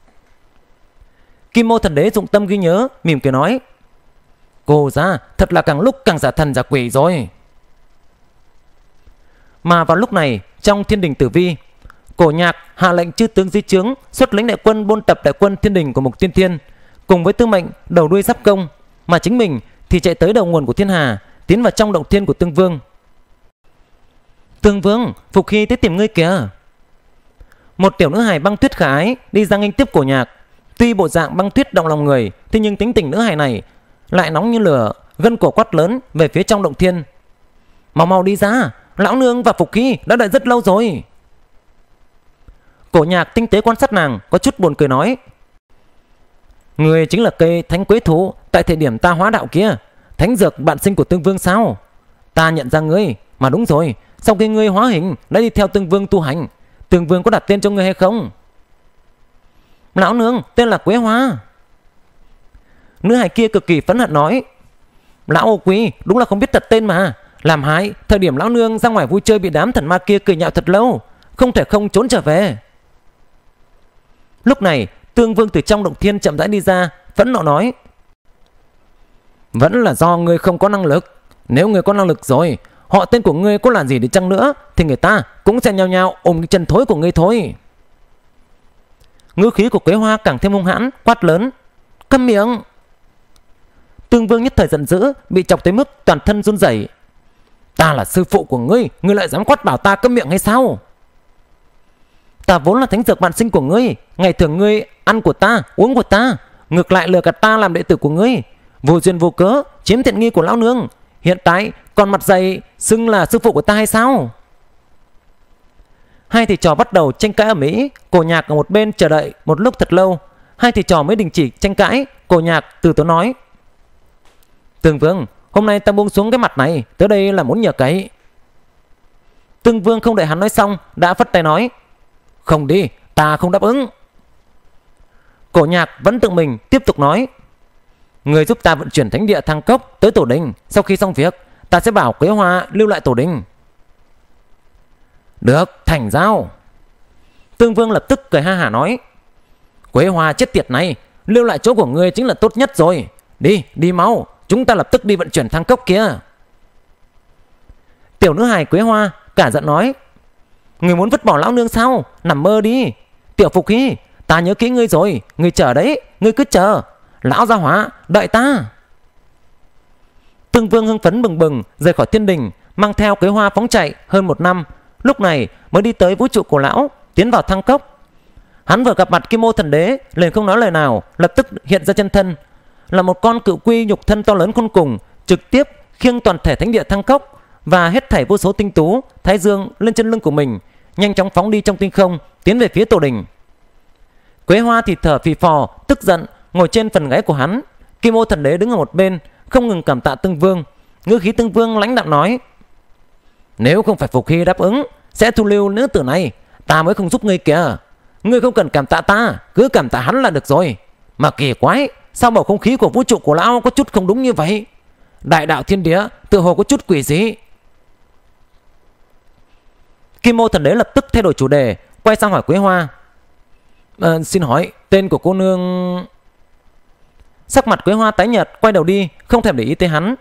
Speaker 1: Kim Ô thần đế dụng tâm ghi nhớ, mỉm cười nói: cô ra thật là càng lúc càng giả thần giả quỷ rồi. Mà vào lúc này, trong thiên đình tử vi, Cổ Nhạc hạ lệnh chư tướng dưới trướng xuất lĩnh đại quân buôn tập đại quân thiên đình của Mục Tiên Thiên, cùng với tư mệnh đầu đuôi giáp công, mà chính mình thì chạy tới đầu nguồn của thiên hà, tiến vào trong động thiên của Tương Vương. Tương Vương, Phục Hy tới tìm ngươi kìa. Một tiểu nữ hài băng tuyết khả ái đi ra nghênh tiếp Cổ Nhạc. Tuy bộ dạng băng tuyết động lòng người, thế nhưng tính tình nữ hài này lại nóng như lửa, gân cổ quát lớn về phía trong động thiên. Mau mau đi ra, lão nương và Phục Hy đã đợi rất lâu rồi. Cổ Nhạc tinh tế quan sát nàng, có chút buồn cười nói: Người chính là cây thánh quế thú tại thời điểm ta hóa đạo kia, thánh dược bạn sinh của Tương Vương sao? Ta nhận ra ngươi, mà đúng rồi, sau khi ngươi hóa hình đã đi theo Tương Vương tu hành. Tương Vương có đặt tên cho ngươi hay không? Lão nương, tên là Quế Hoa. Nữ hài kia cực kỳ phẫn hận nói: Lão ô quý, đúng là không biết đặt tên mà. Làm hại, thời điểm lão nương ra ngoài vui chơi bị đám thần ma kia cười nhạo thật lâu, không thể không trốn trở về. Lúc này Tương Vương từ trong động thiên chậm rãi đi ra, phẫn nộ nói: Vẫn là do ngươi không có năng lực. Nếu ngươi có năng lực rồi, họ tên của ngươi có là gì đi chăng nữa thì người ta cũng sẽ nhao nhao ôm cái chân thối của ngươi thôi. Ngữ khí của Quế Hoa càng thêm hung hãn, quát lớn: Câm miệng! Tương Vương nhất thời giận dữ, bị chọc tới mức toàn thân run rẩy. Ta là sư phụ của ngươi, ngươi lại dám quát bảo ta câm miệng hay sao? Ta vốn là thánh dược bạn sinh của ngươi, ngày thường ngươi ăn của ta, uống của ta, ngược lại lừa gạt ta làm đệ tử của ngươi, vô duyên vô cớ chiếm tiện nghi của lão nương. Hiện tại còn mặt dày xưng là sư phụ của ta hay sao? Hai thầy trò bắt đầu tranh cãi ở Mỹ. Cổ Nhạc ở một bên chờ đợi một lúc thật lâu, hai thầy trò mới đình chỉ tranh cãi. Cổ Nhạc từ tốn nói: Tương Vương, hôm nay ta buông xuống cái mặt này, tới đây là muốn nhờ cậy. Tương Vương không đợi hắn nói xong đã phất tay nói: Không đi, ta không đáp ứng. Cổ Nhạc vẫn tự mình tiếp tục nói: Người giúp ta vận chuyển thánh địa Thang Cốc tới tổ đình. Sau khi xong việc, ta sẽ bảo Quế Hoa lưu lại tổ đình. Được, thành giao. Tương Vương lập tức cười ha hả nói: Quế Hoa chết tiệt này, lưu lại chỗ của ngươi chính là tốt nhất rồi. Đi, đi mau, chúng ta lập tức đi vận chuyển Thang Cốc kia. Tiểu nữ hài Quế Hoa cả giận nói: Người muốn vứt bỏ lão nương sao? Nằm mơ đi. Tiểu Phục Hy, ta nhớ kỹ ngươi rồi, ngươi chờ đấy, ngươi cứ chờ. Lão gia hỏa, đợi ta. Tương Vương hưng phấn bừng bừng rời khỏi thiên đình, mang theo Quế Hoa phóng chạy hơn 1 năm. Lúc này mới đi tới vũ trụ của lão, tiến vào Thang Cốc. Hắn vừa gặp mặt Kim Ô Thần Đế, liền không nói lời nào, lập tức hiện ra chân thân, là một con cự quy nhục thân to lớn khôn cùng, trực tiếp khiêng toàn thể thánh địa Thang Cốc và hết thảy vô số tinh tú thái dương lên chân lưng của mình, nhanh chóng phóng đi trong tinh không, tiến về phía tổ đình. Quế Hoa thì thở phì phò, tức giận ngồi trên phần gáy của hắn. Kim Ô Thần Đế đứng ở một bên, không ngừng cảm tạ Tương Vương. Ngữ khí Tương Vương lãnh đạm nói: Nếu không phải Phục Hy đáp ứng sẽ thu lưu nữ tử này, ta mới không giúp ngươi kìa. Ngươi không cần cảm tạ ta, cứ cảm tạ hắn là được rồi. Mà kỳ quái, sao bầu không khí của vũ trụ của lão có chút không đúng như vậy? Đại đạo thiên địa tự hồ có chút quỷ dị. Kim Ô Thần Đế lập tức thay đổi chủ đề, quay sang hỏi Quế Hoa: Xin hỏi tên của cô nương? Sắc mặt Quế Hoa tái nhợt, quay đầu đi, không thèm để ý tới hắn.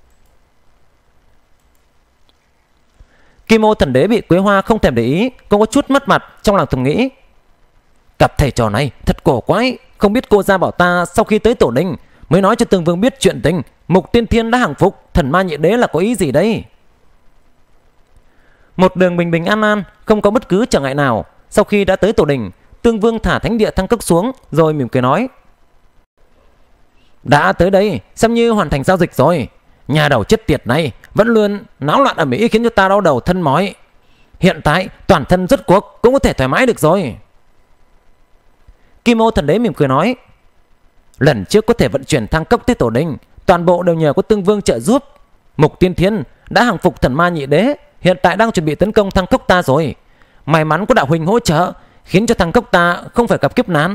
Speaker 1: Kim Ô Thần Đế bị Quế Hoa không thèm để ý, cũng có chút mất mặt, trong lòng thầm nghĩ: Cặp thầy trò này thật cổ quái, không biết cô ra bảo ta sau khi tới tổ đình mới nói cho Tương Vương biết chuyện tình Mục Tiên Thiên đã hàng phục thần ma nhị đế là có ý gì đây? Một đường bình bình an an, không có bất cứ trở ngại nào. Sau khi đã tới tổ đình, Tương Vương thả thánh địa Thang Cốc xuống, rồi mỉm cười nói: Đã tới đây, xem như hoàn thành giao dịch rồi. Nhà đầu chết tiệt này vẫn luôn náo loạn ở Mỹ, khiến cho ta đau đầu thân mỏi. Hiện tại toàn thân rốt cuộc cũng có thể thoải mái được rồi. Kim Ô Thần Đế mỉm cười nói: Lần trước có thể vận chuyển Thang Cốc tới tổ đình, toàn bộ đều nhờ có Tương Vương trợ giúp. Mục Tiên Thiên đã hàng phục thần ma nhị đế, hiện tại đang chuẩn bị tấn công Thang Cốc ta rồi. May mắn có đạo huynh hỗ trợ, khiến cho Thang Cốc ta không phải gặp kiếp nạn.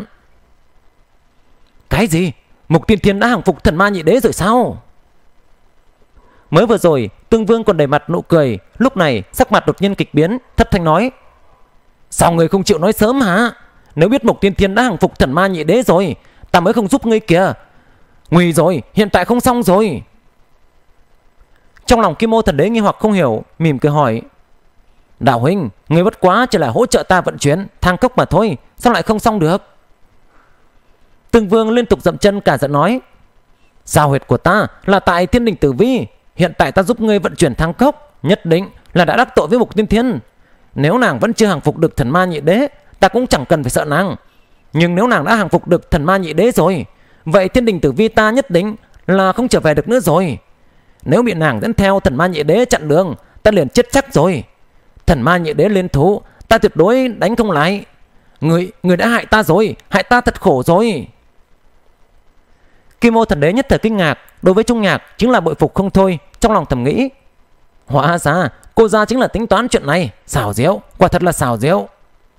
Speaker 1: Cái gì? Mục Tiên Thiên đã hàng phục thần ma nhị đế rồi sao? Mới vừa rồi Tương Vương còn đầy mặt nụ cười, lúc này sắc mặt đột nhiên kịch biến, thất thanh nói: Sao người không chịu nói sớm hả? Nếu biết Mục Tiên Thiên đã hàng phục thần ma nhị đế rồi, ta mới không giúp ngươi kìa. Nguy rồi, hiện tại không xong rồi. Trong lòng Kim Ô Thần Đế nghi hoặc không hiểu, mỉm cười hỏi: Đạo huynh, người bất quá chỉ là hỗ trợ ta vận chuyển thang cốc mà thôi, sao lại không xong được? Tương Vương liên tục dậm chân cả giận nói: Sao huyệt của ta là tại Thiên Đình Tử Vi, hiện tại ta giúp ngươi vận chuyển thang cốc, nhất định là đã đắc tội với Mục Tiên Thiên. Nếu nàng vẫn chưa hàng phục được thần ma nhị đế, ta cũng chẳng cần phải sợ nàng. Nhưng nếu nàng đã hàng phục được thần ma nhị đế rồi, vậy Thiên Đình Tử Vi ta nhất định là không trở về được nữa rồi. Nếu bị nàng dẫn theo thần ma nhị đế chặn đường, ta liền chết chắc rồi. Thần ma nhị đế liên thủ, ta tuyệt đối đánh không lại. Người đã hại ta rồi, hại ta thật khổ rồi. Kim Ô Thần Đế nhất thời kinh ngạc, đối với Trung Nhạc chính là bội phục không thôi, trong lòng thầm nghĩ: hóa ra cô gia chính là tính toán chuyện này, xảo diệu, quả thật là xảo diệu.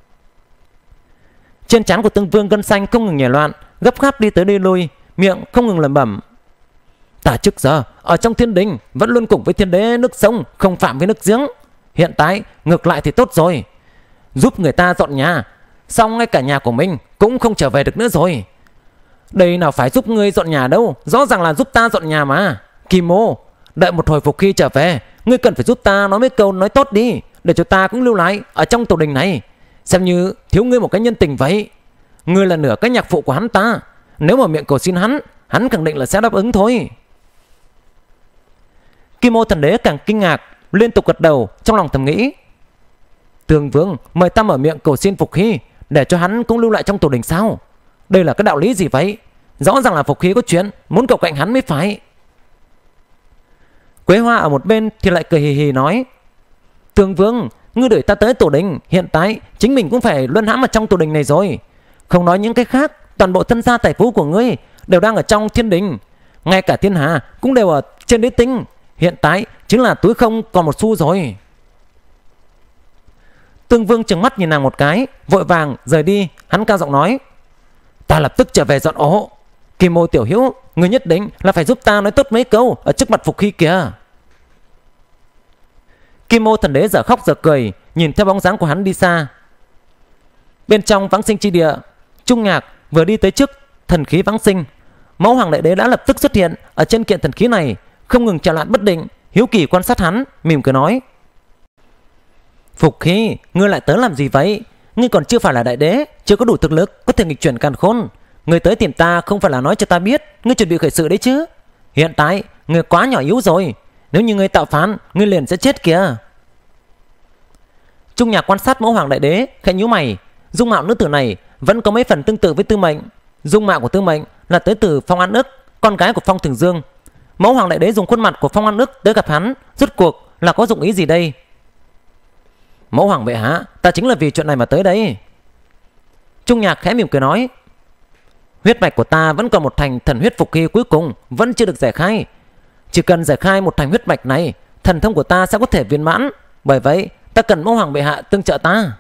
Speaker 1: Trên trán của Tương Vương gân xanh không ngừng nhảy loạn, gấp gáp đi tới đi lui, miệng không ngừng lẩm bẩm: ta trước giờ ở trong Thiên Đình vẫn luôn cùng với Thiên Đế nước sông không phạm với nước giếng, hiện tại ngược lại thì tốt rồi, giúp người ta dọn nhà, xong ngay cả nhà của mình cũng không trở về được nữa rồi. Đây nào phải giúp ngươi dọn nhà đâu, rõ ràng là giúp ta dọn nhà mà. Kim Ô, đợi một hồi phục khi trở về, ngươi cần phải giúp ta nói mấy câu nói tốt đi, để cho ta cũng lưu lại ở trong tổ đình này, xem như thiếu ngươi một cái nhân tình vậy. Ngươi là nửa cái nhạc phụ của hắn ta, nếu mà miệng cầu xin hắn khẳng định là sẽ đáp ứng thôi. Kim Ô Thần Đế càng kinh ngạc, liên tục gật đầu, trong lòng thầm nghĩ: Tương Vương mời ta mở miệng cầu xin Phục Hy, để cho hắn cũng lưu lại trong tổ đình sao? Đây là cái đạo lý gì vậy? Rõ ràng là Phục Hy có chuyện muốn cầu cạnh hắn mới phải. Quế Hoa ở một bên thì lại cười hì hì nói: Tương Vương, ngươi đuổi ta tới tổ đình, hiện tại chính mình cũng phải luân hãm ở trong tổ đình này rồi. Không nói những cái khác, toàn bộ thân gia tài phú của ngươi đều đang ở trong Thiên Đình, ngay cả thiên hà cũng đều ở trên đế tinh, hiện tại chính là túi không còn một xu rồi. Tương Vương trừng mắt nhìn nàng một cái, vội vàng rời đi. Hắn cao giọng nói: ta lập tức trở về dọn ổ. Kim Ô tiểu hữu, ngươi nhất định là phải giúp ta nói tốt mấy câu ở trước mặt Phục Hy kìa. Kim Ô Thần Đế giờ khóc giờ cười, nhìn theo bóng dáng của hắn đi xa. Bên trong Vãng Sinh chi địa, Trung Nhạc vừa đi tới trước thần khí Vãng Sinh, Mẫu Hoàng Đại Đế đã lập tức xuất hiện ở trên kiện thần khí này, không ngừng trào loạn bất định, hiếu kỳ quan sát hắn, mỉm cười nói: Phục Hy, ngươi lại tới làm gì vậy? Ngươi còn chưa phải là đại đế, chưa có đủ thực lực có thể nghịch chuyển càn khôn. Ngươi tới tìm ta không phải là nói cho ta biết ngươi chuẩn bị khởi sự đấy chứ? Hiện tại ngươi quá nhỏ yếu rồi, nếu như ngươi tạo phản, ngươi liền sẽ chết kìa. Trung Nhạc quan sát Mẫu Hoàng Đại Đế, khẽ nhíu mày. Dung mạo nữ tử này vẫn có mấy phần tương tự với Tư Mệnh. Dung mạo của Tư Mệnh là tới từ Phong An Ức, con gái của Phong Thường Dương. Mẫu Hoàng Đại Đế dùng khuôn mặt của Phong An Ức tới gặp hắn, rốt cuộc là có dụng ý gì đây? Mẫu Hoàng bệ hạ, ta chính là vì chuyện này mà tới đây. Trung Nhạc khẽ mỉm cười nói: huyết mạch của ta vẫn còn một thành thần huyết Phục Hy cuối cùng vẫn chưa được giải khai. Chỉ cần giải khai một thành huyết mạch này, thần thông của ta sẽ có thể viên mãn. Bởi vậy ta cần Mẫu Hoàng bệ hạ tương trợ ta.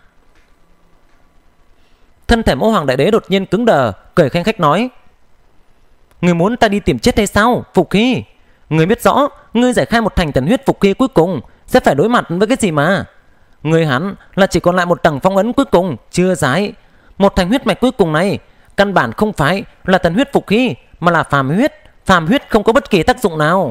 Speaker 1: Thân thể Mẫu Hoàng Đại Đế đột nhiên cứng đờ, cười khanh khách nói: người muốn ta đi tìm chết hay sao Phục Hy? Người biết rõ ngươi giải khai một thành thần huyết Phục Hy cuối cùng sẽ phải đối mặt với cái gì mà? Người hắn là chỉ còn lại một tầng phong ấn cuối cùng chưa giải. Một thành huyết mạch cuối cùng này căn bản không phải là thần huyết Phục Hy, mà là phàm huyết. Phàm huyết không có bất kỳ tác dụng nào.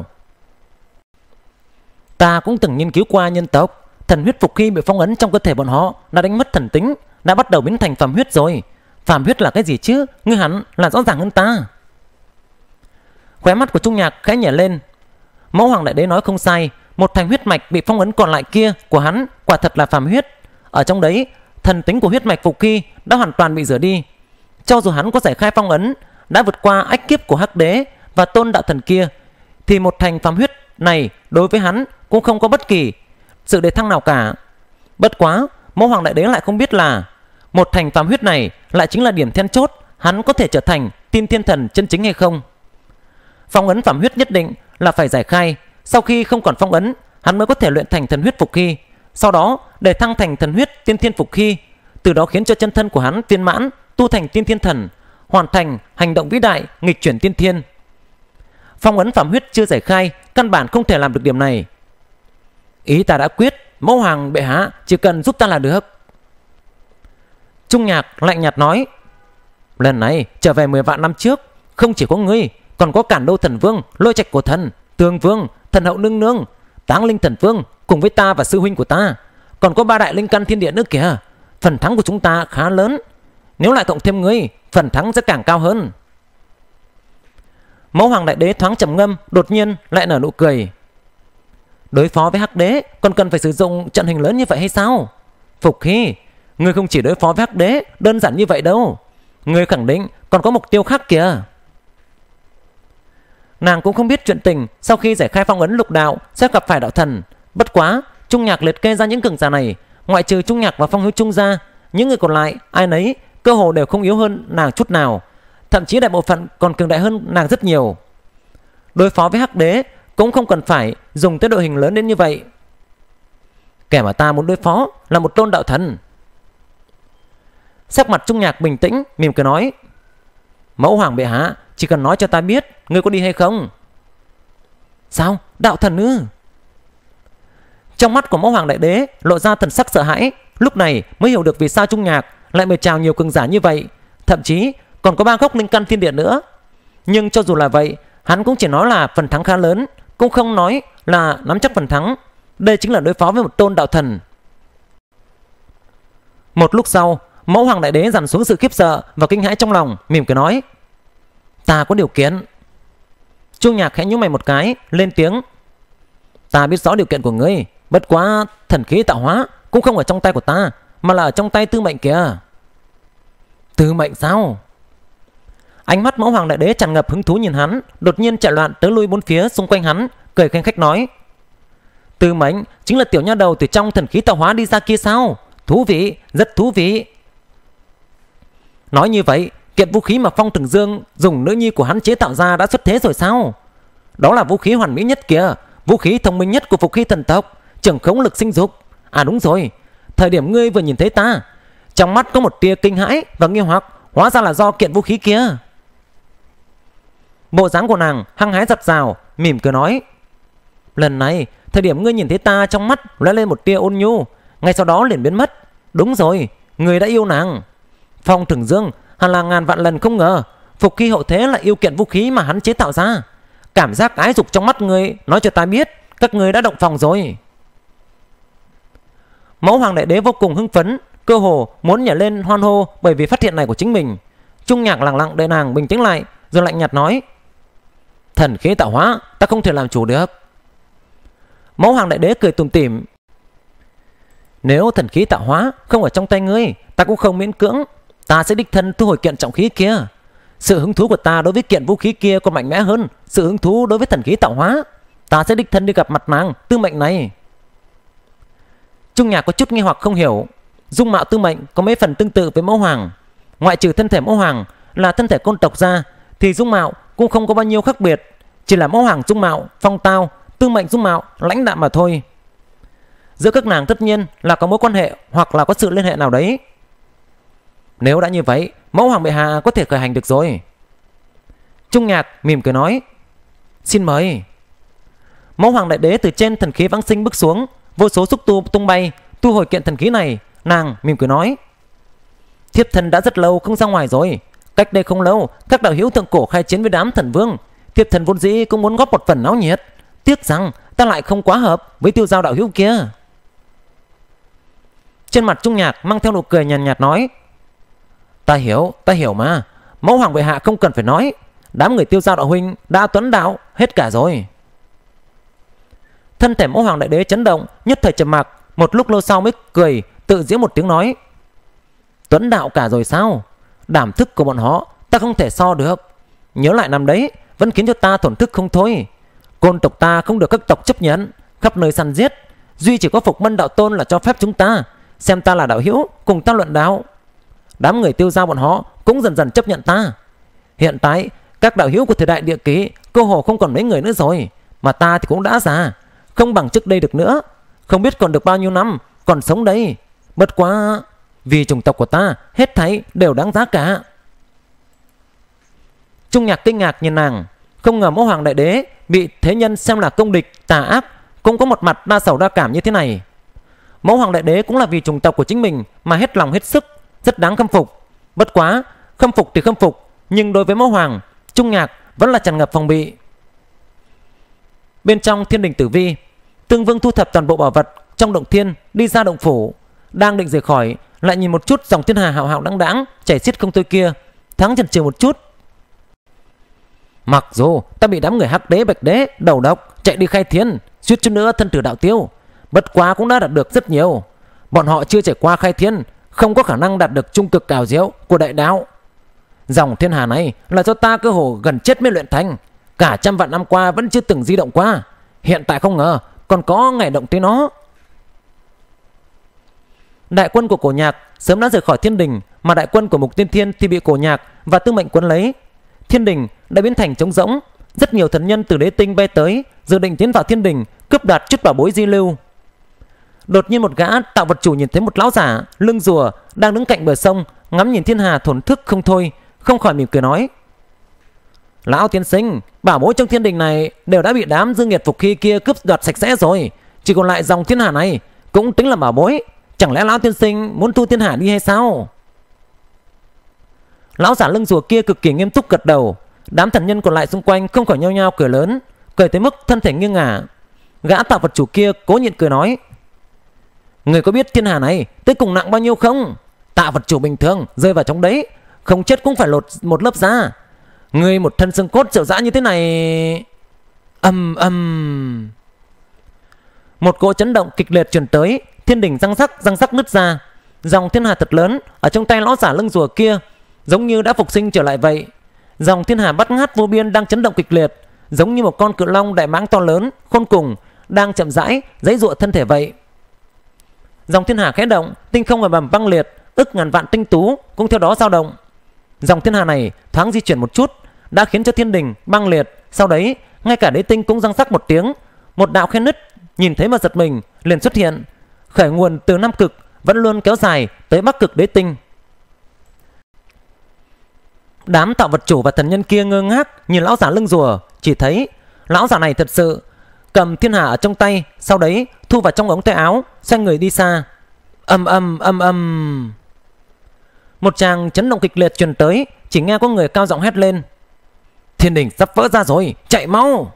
Speaker 1: Ta cũng từng nghiên cứu qua nhân tộc, thần huyết Phục Hy bị phong ấn trong cơ thể bọn họ đã đánh mất thần tính, đã bắt đầu biến thành phàm huyết rồi. Phàm huyết là cái gì chứ? Ngươi hẳn là rõ ràng hơn ta. Khóe mắt của Trung Nhạc khẽ nhảy lên. Mẫu Hoàng Đại Đế nói không sai, một thành huyết mạch bị phong ấn còn lại kia của hắn quả thật là phàm huyết. Ở trong đấy, thần tính của huyết mạch Phục Hy đã hoàn toàn bị rửa đi. Cho dù hắn có giải khai phong ấn, đã vượt qua ách kiếp của Hắc Đế và Tôn Đạo Thần kia, thì một thành phàm huyết này đối với hắn cũng không có bất kỳ sự đề thăng nào cả. Bất quá, Mẫu Hoàng Đại Đế lại không biết là một thành phàm huyết này lại chính là điểm then chốt hắn có thể trở thành Tiên Thiên Thần chân chính hay không. Phong ấn phàm huyết nhất định là phải giải khai. Sau khi không còn phong ấn, hắn mới có thể luyện thành thần huyết Phục Hy, sau đó để thăng thành thần huyết Tiên Thiên Phục Hy, từ đó khiến cho chân thân của hắn viên mãn, tu thành Tiên Thiên Thần, hoàn thành hành động vĩ đại nghịch chuyển tiên thiên. Phong ấn phàm huyết chưa giải khai, căn bản không thể làm được điểm này. Ý ta đã quyết, Mẫu Hoàng bệ hạ chỉ cần giúp ta là được. Trung Nhạc lạnh nhạt nói: lần này trở về 10 vạn năm trước, không chỉ có ngươi, còn có Cản Đô Thần Vương, Lôi Trạch Cổ Thần, Tường Vương, Thần Hậu Nương Nương, Táng Linh Thần Vương cùng với ta và sư huynh của ta, còn có 3 đại linh căn thiên địa nữa kìa. Phần thắng của chúng ta khá lớn. Nếu lại cộng thêm ngươi, phần thắng sẽ càng cao hơn. Mẫu Hoàng Đại Đế thoáng trầm ngâm, đột nhiên lại nở nụ cười. Đối phó với Hắc Đế còn cần phải sử dụng trận hình lớn như vậy hay sao? Phục Hy, ngươi không chỉ đối phó với Hắc Đế đơn giản như vậy đâu. Ngươi khẳng định còn có mục tiêu khác kìa. Nàng cũng không biết chuyện tình sau khi giải khai phong ấn lục đạo sẽ gặp phải đạo thần. Bất quá Trung Nhạc liệt kê ra những cường giả này, ngoại trừ Trung Nhạc và Phong Hữu Trung ra, những người còn lại ai nấy cơ hồ đều không yếu hơn nàng chút nào, thậm chí đại bộ phận còn cường đại hơn nàng rất nhiều. Đối phó với Hắc Đế cũng không cần phải dùng tới đội hình lớn đến như vậy. Kẻ mà ta muốn đối phó là một tôn đạo thần. Sắc mặt Trung Nhạc bình tĩnh, mỉm cười nói: Mẫu Hoàng bệ hạ, chỉ cần nói cho ta biết ngươi có đi hay không. Sao? Đạo thần ư? Trong mắt của Mẫu Hoàng Đại Đế lộ ra thần sắc sợ hãi. Lúc này mới hiểu được vì sao Trung Nhạc lại mời chào nhiều cường giả như vậy, thậm chí còn có 3 gốc linh căn thiên địa nữa. Nhưng cho dù là vậy, hắn cũng chỉ nói là phần thắng khá lớn, cũng không nói là nắm chắc phần thắng. Đây chính là đối phó với một tôn đạo thần. Một lúc sau, Mẫu Hoàng Đại Đế dằn xuống sự khiếp sợ và kinh hãi trong lòng, mỉm cười nói: Ta có điều kiện. Trung Nhạc khẽ nhíu mày một cái, lên tiếng: Ta biết rõ điều kiện của ngươi, bất quá thần khí tạo hóa cũng không ở trong tay của ta, mà là ở trong tay Tư Mệnh kìa. Tư Mệnh sao? Ánh mắt Mẫu Hoàng Đại Đế tràn ngập hứng thú nhìn hắn, đột nhiên chạy loạn tới lui bốn phía xung quanh hắn, cười khanh khách nói: Tư Mệnh chính là tiểu nha đầu từ trong thần khí tạo hóa đi ra kia sao? Thú vị, rất thú vị. Nói như vậy, kiện vũ khí mà Phong Thường Dương dùng nữ nhi của hắn chế tạo ra đã xuất thế rồi sao? Đó là vũ khí hoàn mỹ nhất kìa, vũ khí thông minh nhất của Phục Hy thần tộc, trưởng khống lực sinh dục. À đúng rồi, thời điểm ngươi vừa nhìn thấy ta, trong mắt có một tia kinh hãi và nghi hoặc, hóa ra là do kiện vũ khí kia. Bộ dáng của nàng hăng hái dập dào, mỉm cười nói: Lần này, thời điểm ngươi nhìn thấy ta, trong mắt lóe lên một tia ôn nhu, ngay sau đó liền biến mất. Đúng rồi, ngươi đã yêu nàng. Phong Thường Dương hẳn là ngàn vạn lần không ngờ Phục Hy hậu thế lại yêu kiện vũ khí mà hắn chế tạo ra. Cảm giác ái dục trong mắt ngươi nói cho ta biết các ngươi đã động phòng rồi. Mẫu Hoàng Đại Đế vô cùng hưng phấn, cơ hồ muốn nhảy lên hoan hô bởi vì phát hiện này của chính mình. Trung Nhạc lặng lặng đợi nàng bình tĩnh lại, rồi lạnh nhạt nói: Thần khí tạo hóa ta không thể làm chủ được. Mẫu Hoàng Đại Đế cười tủm tỉm: Nếu thần khí tạo hóa không ở trong tay ngươi, ta cũng không miễn cưỡng. Ta sẽ đích thân thu hồi kiện trọng khí kia. Sự hứng thú của ta đối với kiện vũ khí kia còn mạnh mẽ hơn sự hứng thú đối với thần khí tạo hóa. Ta sẽ đích thân đi gặp mặt nàng Tư Mệnh này. Trung Nhạc có chút nghi hoặc không hiểu. Dung mạo Tư Mệnh có mấy phần tương tự với Mẫu Hoàng, ngoại trừ thân thể Mẫu Hoàng là thân thể côn tộc ra thì dung mạo cũng không có bao nhiêu khác biệt. Chỉ là Mẫu Hoàng dung mạo phong tao, Tư Mệnh dung mạo lãnh đạm mà thôi. Giữa các nàng tất nhiên là có mối quan hệ hoặc là có sự liên hệ nào đấy. Nếu đã như vậy, Mẫu Hoàng bệ hạ có thể khởi hành được rồi. Trung Nhạc mỉm cười nói: Xin mời. Mẫu Hoàng Đại Đế từ trên thần khí vãng sinh bước xuống, vô số xúc tu tung bay, thu hồi kiện thần khí này. Nàng mỉm cười nói: Thiếp thân đã rất lâu không ra ngoài rồi. Cách đây không lâu, các đạo hữu thượng cổ khai chiến với đám thần vương. Thiếp thân vốn dĩ cũng muốn góp một phần náo nhiệt, tiếc rằng ta lại không quá hợp với Tiêu Giao đạo hữu kia. Trên mặt Trung Nhạc mang theo nụ cười nhàn nhạt nói: Ta hiểu mà. Mẫu Hoàng bệ hạ không cần phải nói, đám người Tiêu Giao đạo huynh đã tuấn đạo hết cả rồi. Thân thể Mẫu Hoàng Đại Đế chấn động, nhất thời trầm mặc, một lúc lâu sau mới cười tự giễu một tiếng nói: Tuấn đạo cả rồi sao? Đảm thức của bọn họ ta không thể so được. Nhớ lại năm đấy vẫn khiến cho ta thổn thức không thôi. Côn tộc ta không được các tộc chấp nhận, khắp nơi săn giết, duy chỉ có Phục Mân đạo tôn là cho phép chúng ta xem ta là đạo hữu cùng ta luận đạo. Đám người Tiêu Giao bọn họ cũng dần dần chấp nhận ta. Hiện tại các đạo hữu của thời đại địa kỷ cơ hồ không còn mấy người nữa rồi, mà ta thì cũng đã già, không bằng trước đây được nữa. Không biết còn được bao nhiêu năm còn sống đây. Bất quá vì chủng tộc của ta hết thảy đều đáng giá cả. Trung Nhạc kinh ngạc nhìn nàng, không ngờ Mẫu Hoàng Đại Đế bị thế nhân xem là công địch tà ác cũng có một mặt đa sầu đa cảm như thế này. Mẫu Hoàng Đại Đế cũng là vì chủng tộc của chính mình mà hết lòng hết sức, rất đáng khâm phục. Bất quá khâm phục thì khâm phục, nhưng đối với Mẫu Hoàng, Trung Nhạc vẫn là tràn ngập phòng bị. Bên trong Thiên Đình Tử Vi, Tương Vương thu thập toàn bộ bảo vật trong động thiên đi ra động phủ, đang định rời khỏi, lại nhìn một chút dòng thiên hà hạo hạo đãng đãng chảy xiết không thôi kia, thoáng chần chừ một chút. Mặc dù ta bị đám người Hắc Đế, Bạch Đế đầu độc chạy đi khai thiên, suýt chút nữa thân tử đạo tiêu, bất quá cũng đã đạt được rất nhiều. Bọn họ chưa trải qua khai thiên, không có khả năng đạt được trung cực ảo diệu của đại đạo. Dòng thiên hà này là do ta cơ hồ gần chết mới luyện thành, cả 100 vạn năm qua vẫn chưa từng di động qua. Hiện tại không ngờ còn có ngày động tới nó. Đại quân của Cổ Nhạc sớm đã rời khỏi thiên đình, mà đại quân của Mục Tiên Thiên thì bị Cổ Nhạc và Tư Mệnh quấn lấy. Thiên đình đã biến thành trống rỗng. Rất nhiều thần nhân từ đế tinh bay tới, dự định tiến vào thiên đình cướp đoạt chút bảo bối di lưu. Đột nhiên một gã tạo vật chủ nhìn thấy một lão giả lưng rùa đang đứng cạnh bờ sông, ngắm nhìn thiên hà thổn thức không thôi, không khỏi mỉm cười nói: Lão tiên sinh, bảo bối trong thiên đình này đều đã bị đám dương nghiệt phục khi kia cướp đoạt sạch sẽ rồi, chỉ còn lại dòng thiên hà này cũng tính là bảo bối. Chẳng lẽ lão tiên sinh muốn thu thiên hà đi hay sao? Lão giả lưng rùa kia cực kỳ nghiêm túc gật đầu. Đám thần nhân còn lại xung quanh không khỏi nhao nhao cười lớn, cười tới mức thân thể nghiêng ngả. Gã tạo vật chủ kia cố nhịn cười nói: Người có biết thiên hà này tới cùng nặng bao nhiêu không? Tạo vật chủ bình thường rơi vào trong đấy, không chết cũng phải lột một lớp da. Người một thân xương cốt rệu rã như thế này. Một cỗ chấn động kịch liệt truyền tới, thiên đình răng rắc nứt ra. Dòng thiên hà thật lớn ở trong tay lão giả lưng rùa kia giống như đã phục sinh trở lại vậy. Dòng thiên hà bát ngát vô biên đang chấn động kịch liệt, giống như một con cự long đại mãng to lớn khôn cùng đang chậm rãi giãy giụa thân thể vậy. Dòng thiên hà khẽ động, tinh không ở bầm băng liệt, ức ngàn vạn tinh tú cũng theo đó dao động. Dòng thiên hà này thoáng di chuyển một chút đã khiến cho thiên đình băng liệt, sau đấy ngay cả đế tinh cũng răng rắc một tiếng, một đạo khe nứt nhìn thấy mà giật mình liền xuất hiện, khởi nguồn từ Nam Cực vẫn luôn kéo dài tới Bắc Cực đế tinh. Đám tạo vật chủ và thần nhân kia ngơ ngác nhìn lão giả lưng rùa, chỉ thấy lão giả này thật sự cầm thiên hà ở trong tay, sau đấy thu vào trong ống tay áo, xoay người đi xa. Một tràng chấn động kịch liệt truyền tới, chỉ nghe có người cao giọng hét lên: Thiên đình sắp vỡ ra rồi, chạy mau!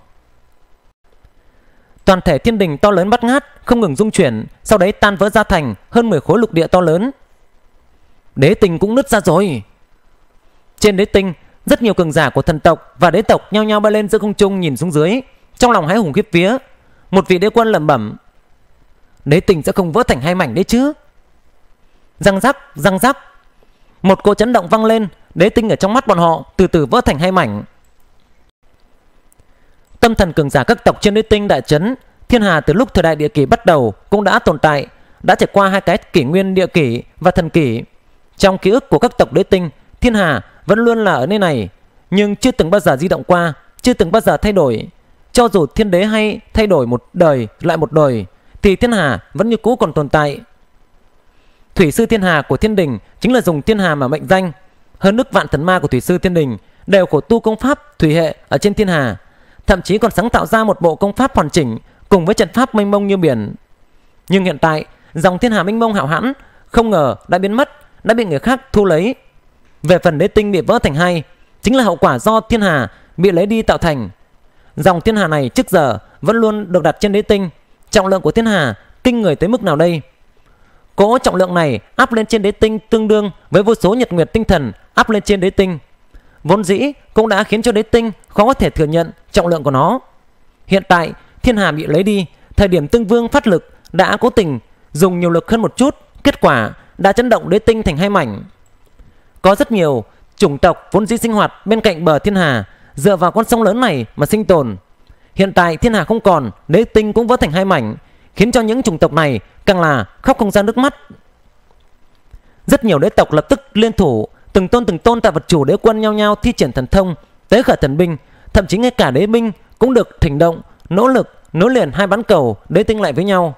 Speaker 1: Toàn thể thiên đình to lớn bát ngát không ngừng rung chuyển, sau đấy tan vỡ ra thành hơn 10 khối lục địa to lớn. Đế tinh cũng nứt ra rồi. Trên đế tinh, rất nhiều cường giả của thần tộc và đế tộc nhao nhao bay lên giữa không trung nhìn xuống dưới, trong lòng hãi hùng khiếp vía. Một vị đế quân lẩm bẩm: Đế tinh sẽ không vỡ thành hai mảnh đấy chứ? Răng rắc, một cỗ chấn động vang lên, đế tinh ở trong mắt bọn họ từ từ vỡ thành hai mảnh. Tâm thần cường giả các tộc trên đế tinh đại chấn. Thiên hà từ lúc thời đại địa kỷ bắt đầu cũng đã tồn tại, đã trải qua 2 cái kỷ nguyên địa kỷ và thần kỷ. Trong ký ức của các tộc đế tinh, thiên hà vẫn luôn là ở nơi này, nhưng chưa từng bao giờ di động qua, chưa từng bao giờ thay đổi. Cho dù thiên đế hay thay đổi một đời lại một đời, thì thiên hà vẫn như cũ còn tồn tại. Thủy sư thiên hà của thiên đình chính là dùng thiên hà mà mệnh danh. Hơn ức vạn thần ma của thủy sư thiên đình đều khổ tu công pháp thủy hệ ở trên thiên hà, thậm chí còn sáng tạo ra một bộ công pháp hoàn chỉnh cùng với trận pháp mênh mông như biển. Nhưng hiện tại dòng thiên hà mênh mông hạo hãn không ngờ đã biến mất, đã bị người khác thu lấy. Về phần đế tinh bị vỡ thành hai, chính là hậu quả do thiên hà bị lấy đi tạo thành. Dòng thiên hà này trước giờ vẫn luôn được đặt trên đế tinh. Trọng lượng của thiên hà kinh người tới mức nào đây? Cỗ trọng lượng này áp lên trên đế tinh tương đương với vô số nhật nguyệt tinh thần áp lên trên đế tinh, vốn dĩ cũng đã khiến cho đế tinh khó có thể thừa nhận trọng lượng của nó. Hiện tại thiên hà bị lấy đi, thời điểm Tương Vương phát lực đã cố tình dùng nhiều lực hơn một chút, kết quả đã chấn động đế tinh thành hai mảnh. Có rất nhiều chủng tộc vốn dĩ sinh hoạt bên cạnh bờ thiên hà, dựa vào con sông lớn này mà sinh tồn. Hiện tại thiên hà không còn, đế tinh cũng vỡ thành hai mảnh, khiến cho những chủng tộc này càng là khóc không ra nước mắt. Rất nhiều đế tộc lập tức liên thủ, từng tôn tạo vật chủ đế quân nhau nhau thi triển thần thông, tế khởi thần binh, thậm chí ngay cả đế binh cũng được thỉnh động, nỗ lực nối liền hai bán cầu đế tinh lại với nhau.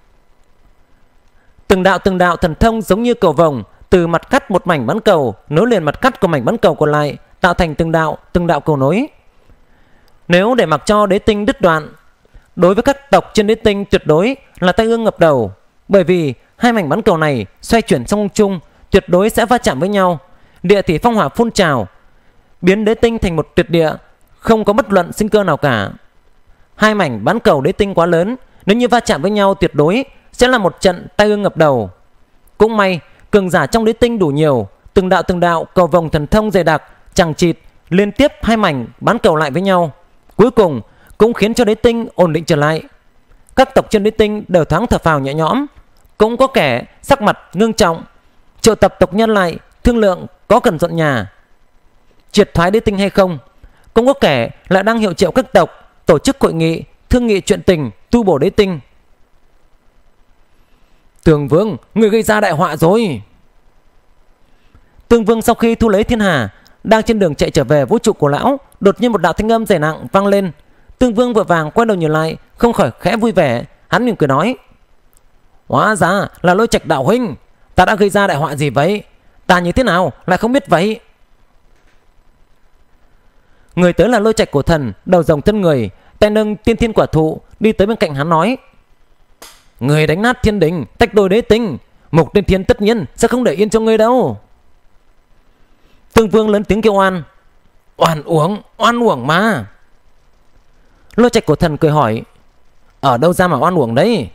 Speaker 1: Từng đạo thần thông giống như cầu vồng, từ mặt cắt một mảnh bán cầu nối liền mặt cắt của mảnh bán cầu còn lại, tạo thành từng đạo cầu nối. Nếu để mặc cho đế tinh đứt đoạn, đối với các tộc trên đế tinh tuyệt đối là tai ương ngập đầu, bởi vì hai mảnh bán cầu này xoay chuyển trong không trung tuyệt đối sẽ va chạm với nhau, địa thủy phong hỏa phun trào, biến đế tinh thành một tuyệt địa, không có bất luận sinh cơ nào cả. Hai mảnh bán cầu đế tinh quá lớn, nếu như va chạm với nhau tuyệt đối sẽ là một trận tai ương ngập đầu. Cũng may cường giả trong đế tinh đủ nhiều, từng đạo cầu vồng thần thông dày đặc chằng chịt liên tiếp hai mảnh bán cầu lại với nhau, cuối cùng cũng khiến cho đế tinh ổn định trở lại. Các tộc trên đế tinh đều thoáng thở phào nhẹ nhõm, cũng có kẻ sắc mặt ngưng trọng, triệu tập tộc nhân lại thương lượng có cần dọn nhà, triệt thoái đế tinh hay không. Cũng có kẻ lại đang hiệu triệu các tộc tổ chức hội nghị thương nghị chuyện tình tu bổ đế tinh. Tường Vương, người gây ra đại họa rồi. Tương Vương sau khi thu lấy thiên hà, đang trên đường chạy trở về vũ trụ của lão, đột nhiên một đạo thanh âm dày nặng vang lên. Tương Vương vội vàng quay đầu nhìn lại, không khỏi khẽ vui vẻ. Hắn mỉm cười nói: hóa ra là Lôi Trạch đạo huynh, ta đã gây ra đại họa gì vậy? Ta như thế nào lại không biết vậy? Người tới là Lôi Trạch cổ thần, đầu rồng thân người, tay nâng tiên thiên quả thụ, đi tới bên cạnh hắn nói: người đánh nát thiên đình, tách đôi đế tinh, Mục Tiên Thiên tất nhiên sẽ không để yên cho ngươi đâu. Tương Vương lớn tiếng kêu oan: oan uổng mà. Lôi Trạch cổ thần cười hỏi: ở đâu ra mà oan uổng đấy?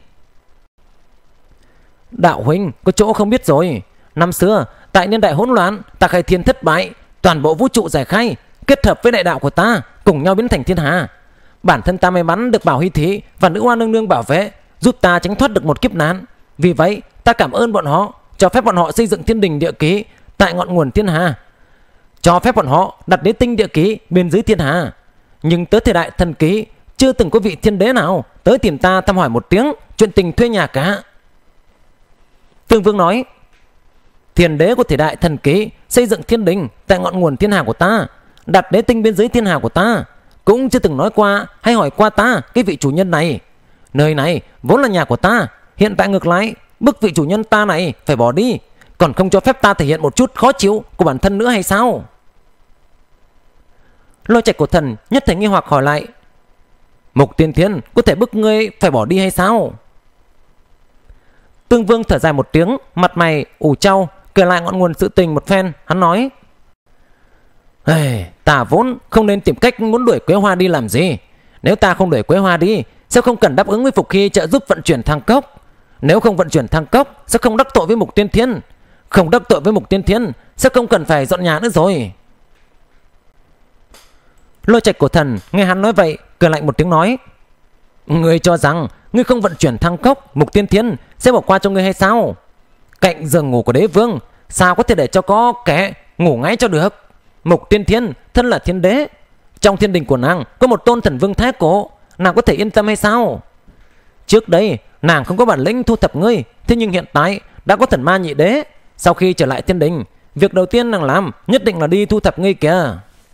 Speaker 1: Đạo huynh có chỗ không biết rồi. Năm xưa tại niên đại hỗn loạn, ta khai thiên thất bại, toàn bộ vũ trụ giải khai, kết hợp với đại đạo của ta cùng nhau biến thành thiên hà. Bản thân ta may mắn được Bảo Hy Thí và Nữ Hoa Nương Nương bảo vệ, giúp ta tránh thoát được một kiếp nạn. Vì vậy ta cảm ơn bọn họ, cho phép bọn họ xây dựng thiên đình địa ký tại ngọn nguồn thiên hà, cho phép bọn họ đặt đế tinh địa ký bên dưới thiên hà. Nhưng tới thời đại thần ký, chưa từng có vị thiên đế nào tới tìm ta thăm hỏi một tiếng chuyện tình thuê nhà cả. Tương Vương nói: thiên đế của thời đại thần ký xây dựng thiên đình tại ngọn nguồn thiên hà của ta, đặt đế tinh bên dưới thiên hà của ta, cũng chưa từng nói qua hay hỏi qua ta cái vị chủ nhân này. Nơi này vốn là nhà của ta, hiện tại ngược lại bức vị chủ nhân ta này phải bỏ đi, còn không cho phép ta thể hiện một chút khó chịu của bản thân nữa hay sao? Lôi Trạch cổ thần nhất thời nghi hoặc hỏi lại: Mục Tiên Thiên có thể bức ngươi phải bỏ đi hay sao? Tương Vương thở dài một tiếng, mặt mày ủ trao, kể lại ngọn nguồn sự tình một phen. Hắn nói: ta vốn không nên tìm cách muốn đuổi Quế Hoa đi làm gì. Nếu ta không đuổi Quế Hoa đi, sẽ không cần đáp ứng với Phục Hy trợ giúp vận chuyển thang cốc. Nếu không vận chuyển thang cốc, sẽ không đắc tội với Mục Tiên Thiên. Không đắc tội với Mục Tiên Thiên, sẽ không cần phải dọn nhà nữa rồi. Lôi Trạch cổ thần nghe hắn nói vậy, cười lạnh một tiếng nói: ngươi cho rằng ngươi không vận chuyển thang cốc, Mục Tiên Thiên sẽ bỏ qua cho ngươi hay sao? Cạnh giường ngủ của đế vương, sao có thể để cho có kẻ ngủ ngáy cho được? Mục Tiên Thiên thân là thiên đế, trong thiên đình của nàng có một tôn thần vương thái cổ, nàng có thể yên tâm hay sao? Trước đây nàng không có bản lĩnh thu thập ngươi, thế nhưng hiện tại đã có thần ma nhị đế. Sau khi trở lại thiên đình, việc đầu tiên nàng làm nhất định là đi thu thập ngươi kìa.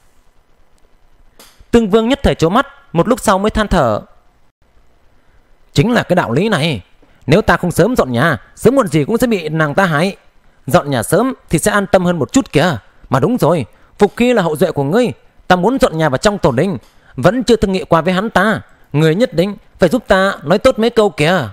Speaker 1: Tương Vương nhất thời trố mắt, một lúc sau mới than thở: chính là cái đạo lý này. Nếu ta không sớm dọn nhà, sớm muộn gì cũng sẽ bị nàng ta hại. Dọn nhà sớm thì sẽ an tâm hơn một chút kìa. Mà đúng rồi, Phục Hy là hậu duệ của ngươi, ta muốn dọn nhà vào trong tổ đình, vẫn chưa thương nghị qua với hắn ta. Người nhất định phải giúp ta nói tốt mấy câu kìa.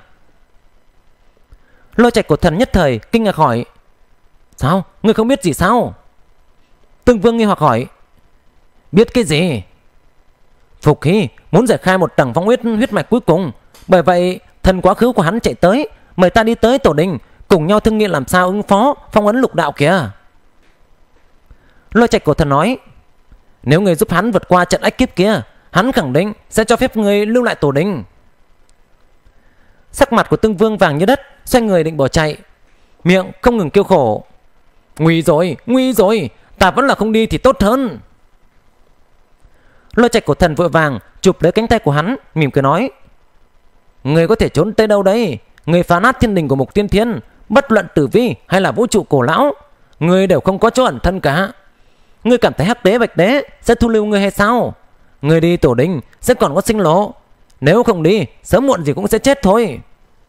Speaker 1: Lôi Trạch cổ thần nhất thời kinh ngạc hỏi: sao, ngươi không biết gì sao? Tương Vương nghi hoặc hỏi: biết cái gì? Phục Hy muốn giải khai một tầng phong huyết mạch cuối cùng, bởi vậy thần quá khứ của hắn chạy tới mời ta đi tới tổ đình, cùng nhau thương nghị làm sao ứng phó phong ấn lục đạo kìa. Lôi Trạch cổ thần nói: nếu người giúp hắn vượt qua trận ách kiếp kia, hắn khẳng định sẽ cho phép người lưu lại tổ đình. Sắc mặt của Tương Vương vàng như đất, xoay người định bỏ chạy, miệng không ngừng kêu khổ: nguy rồi, ta vẫn là không đi thì tốt hơn. Lôi Trạch cổ thần vội vàng chụp lấy cánh tay của hắn, mỉm cười nói: người có thể trốn tới đâu đấy? Người phá nát thiên đình của Mục Tiên Thiên, bất luận tử vi hay là vũ trụ cổ lão, người đều không có chỗ ẩn thân cả. Ngươi cảm thấy Hắc Đế Bạch Đế sẽ thu lưu ngươi hay sao? Ngươi đi tổ đình sẽ còn có sinh lộ, nếu không đi sớm muộn gì cũng sẽ chết thôi.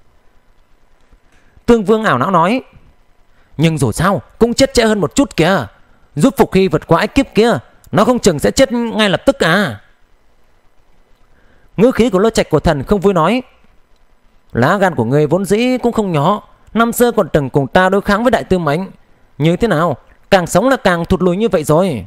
Speaker 1: Tương Vương ảo não nói: nhưng dù sao cũng chết trễ hơn một chút kìa. Giúp Phục Hy vượt qua ách kiếp kia, nó không chừng sẽ chết ngay lập tức à. Ngữ khí của Lôi Trạch cổ thần không vui nói: lá gan của ngươi vốn dĩ cũng không nhỏ, năm xưa còn từng cùng ta đối kháng với Đại Tư Mệnh, như thế nào càng sống là càng thụt lùi như vậy rồi.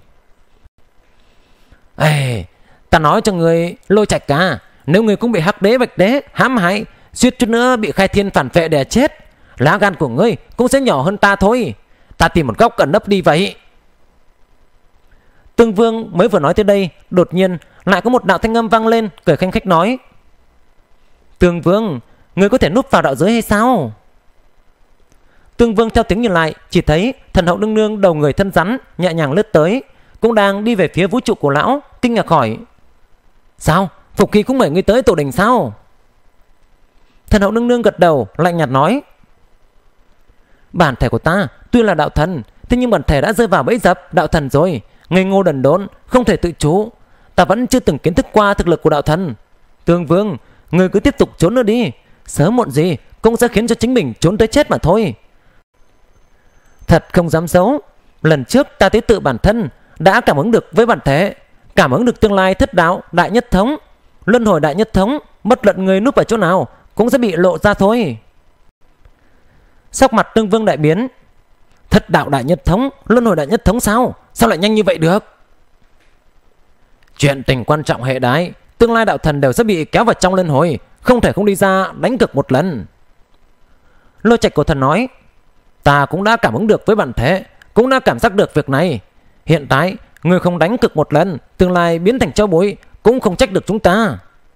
Speaker 1: Ta nói cho ngươi Lôi Trạch cả, nếu ngươi cũng bị Hắc Đế Bạch Đế hãm hại, suýt chút nữa bị Khai Thiên phản vệ đè chết. Lá gan của ngươi cũng sẽ nhỏ hơn ta thôi. Ta tìm một góc ẩn nấp đi vậy. Tương Vương mới vừa nói tới đây, đột nhiên lại có một đạo thanh âm vang lên, cười khanh khách nói: Tương Vương, ngươi có thể núp vào đạo giới hay sao? Tương Vương theo tiếng nhìn lại, chỉ thấy Thần Hậu Nương Nương đầu người thân rắn nhẹ nhàng lướt tới, cũng đang đi về phía vũ trụ của lão, kinh ngạc hỏi: Sao? Phục Hy cũng mời ngươi tới tổ đình sao? Thần Hậu Nương Nương gật đầu, lạnh nhạt nói: Bản thể của ta tuy là đạo thần, thế nhưng bản thể đã rơi vào bẫy dập đạo thần rồi, ngây ngô đần đốn, không thể tự chủ. Ta vẫn chưa từng kiến thức qua thực lực của đạo thần. Tương Vương, ngươi cứ tiếp tục trốn nữa đi, sớm muộn gì cũng sẽ khiến cho chính mình trốn tới chết mà thôi. Thật không dám giấu, lần trước ta tế tự bản thân đã cảm ứng được với bản thể, cảm ứng được tương lai thất đạo đại nhất thống, luân hồi đại nhất thống, bất luận người núp ở chỗ nào cũng sẽ bị lộ ra thôi. Sắc mặt Tương Vương đại biến. Thất đạo đại nhất thống, luân hồi đại nhất thống sao? Sao lại nhanh như vậy được? Chuyện tình quan trọng hệ đái, tương lai đạo thần đều sẽ bị kéo vào trong luân hồi, không thể không đi ra đánh cược một lần. Lôi Trạch Cổ Thần nói: Ta cũng đã cảm ứng được với bản thể, cũng đã cảm giác được việc này. Hiện tại người không đánh cược một lần, tương lai biến thành tro bụi cũng không trách được chúng ta.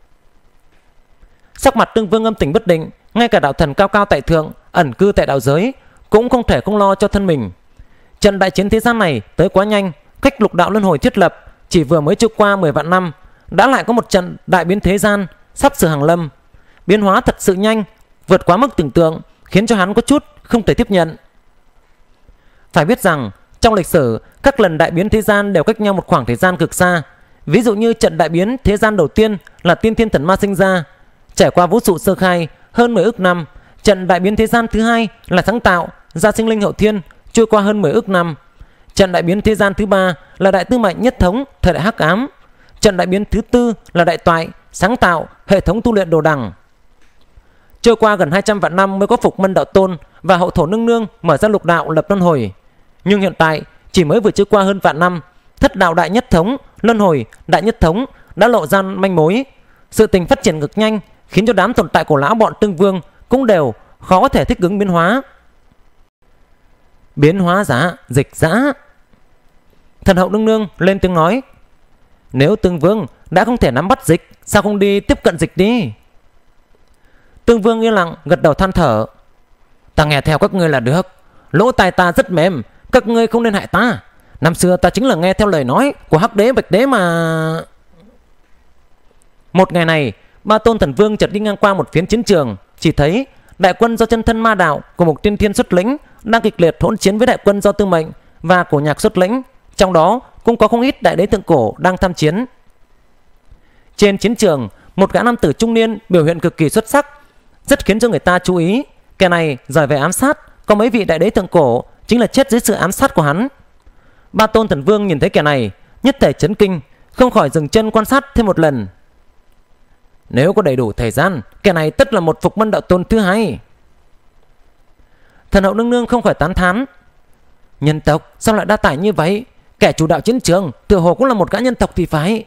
Speaker 1: Sắc mặt Tương Vương âm tình bất định, ngay cả đạo thần cao cao tại thượng ẩn cư tại đạo giới cũng không thể không lo cho thân mình. Trận đại chiến thế gian này tới quá nhanh, cách lục đạo luân hồi thiết lập chỉ vừa mới trôi qua 10 vạn năm, đã lại có một trận đại biến thế gian sắp sửa hàng lâm. Biến hóa thật sự nhanh, vượt quá mức tưởng tượng, khiến cho hắn có chút không thể tiếp nhận. Phải biết rằng trong lịch sử, các lần đại biến thế gian đều cách nhau một khoảng thời gian cực xa. Ví dụ như trận đại biến thế gian đầu tiên là Tiên Thiên Thần Ma sinh ra, trải qua vũ trụ sơ khai hơn 10 ức năm. Trận đại biến thế gian thứ hai là sáng tạo ra sinh linh hậu thiên, trôi qua hơn 10 ức năm. Trận đại biến thế gian thứ ba là đại tư mệnh nhất thống thời đại hắc ám. Trận đại biến thứ tư là đại toại sáng tạo hệ thống tu luyện đồ đằng. Trôi qua gần 200 vạn năm mới có Phục Mân Đạo Tôn và Hậu Thổ Nương Nương mở ra lục đạo lập luân hồi. Nhưng hiện tại chỉ mới vừa trôi qua hơn vạn năm, thất đạo đại nhất thống, luân hồi đại nhất thống đã lộ ra manh mối. Sự tình phát triển cực nhanh, khiến cho đám tồn tại của lão bọn Tương Vương cũng đều khó có thể thích ứng biến hóa. Biến hóa giá, dịch giá. Thần Hậu Nương Nương lên tiếng nói: Nếu Tương Vương đã không thể nắm bắt dịch, sao không đi tiếp cận dịch đi? Tương Vương yên lặng gật đầu than thở: Ta nghe theo các ngươi là được, lỗ tai ta rất mềm, các ngươi không nên hại ta. Năm xưa ta chính là nghe theo lời nói của Hắc Đế Bạch Đế mà. Một ngày này, Ba Tôn Thần Vương chợt đi ngang qua một phiến chiến trường, chỉ thấy đại quân do chân thân ma đạo của Mục Tiên Thiên xuất lĩnh đang kịch liệt hỗn chiến với đại quân do Tư Mệnh và Cổ Nhạc xuất lĩnh, trong đó cũng có không ít đại đế thượng cổ đang tham chiến. Trên chiến trường, một gã nam tử trung niên biểu hiện cực kỳ xuất sắc, rất khiến cho người ta chú ý. Kẻ này giỏi về ám sát, có mấy vị đại đế thượng cổ chính là chết dưới sự ám sát của hắn. Ba Tôn Thần Vương nhìn thấy kẻ này, nhất thể chấn kinh, không khỏi dừng chân quan sát thêm một lần. Nếu có đầy đủ thời gian, kẻ này tất là một Phục Mân Đạo Tôn thứ hai. Thần Hậu Nương Nương không khỏi tán thán: Nhân tộc sao lại đa tài như vậy? Kẻ chủ đạo chiến trường tựa hồ cũng là một gã nhân tộc thì phải.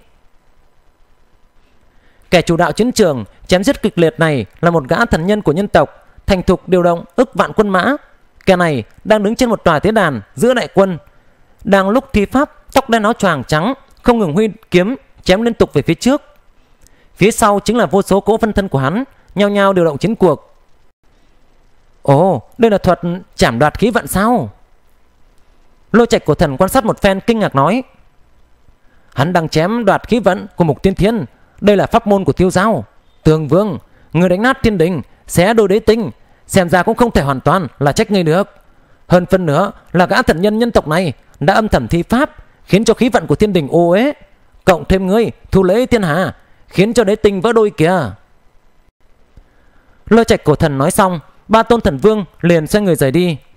Speaker 1: Kẻ chủ đạo chiến trường chém giết kịch liệt này là một gã thần nhân của nhân tộc, thành thục điều động ức vạn quân mã. Kẻ này đang đứng trên một tòa tế đàn giữa đại quân, đang lúc thi pháp, tóc đen áo choàng trắng, không ngừng huy kiếm chém liên tục về phía trước. Phía sau chính là vô số cỗ phân thân của hắn, nhao nhao điều động chiến cuộc. Ồ, đây là thuật chảm đoạt khí vận sao? Lôi Trạch Cổ Thần quan sát một phen kinh ngạc nói: Hắn đang chém đoạt khí vận của Mục Tiên Thiên, đây là pháp môn của Tiêu Giao. Tương Vương, người đánh nát thiên đình, xé đôi đế tinh, xem ra cũng không thể hoàn toàn là trách ngươi được. Hơn phân nữa là gã thần nhân nhân tộc này đã âm thầm thi pháp, khiến cho khí vận của thiên đình ô uế, cộng thêm ngươi thu lấy thiên hạ, khiến cho đế tinh vỡ đôi kìa. Lôi Trạch Cổ Thần nói xong, Ba Tôn Thần Vương liền xoay người rời đi.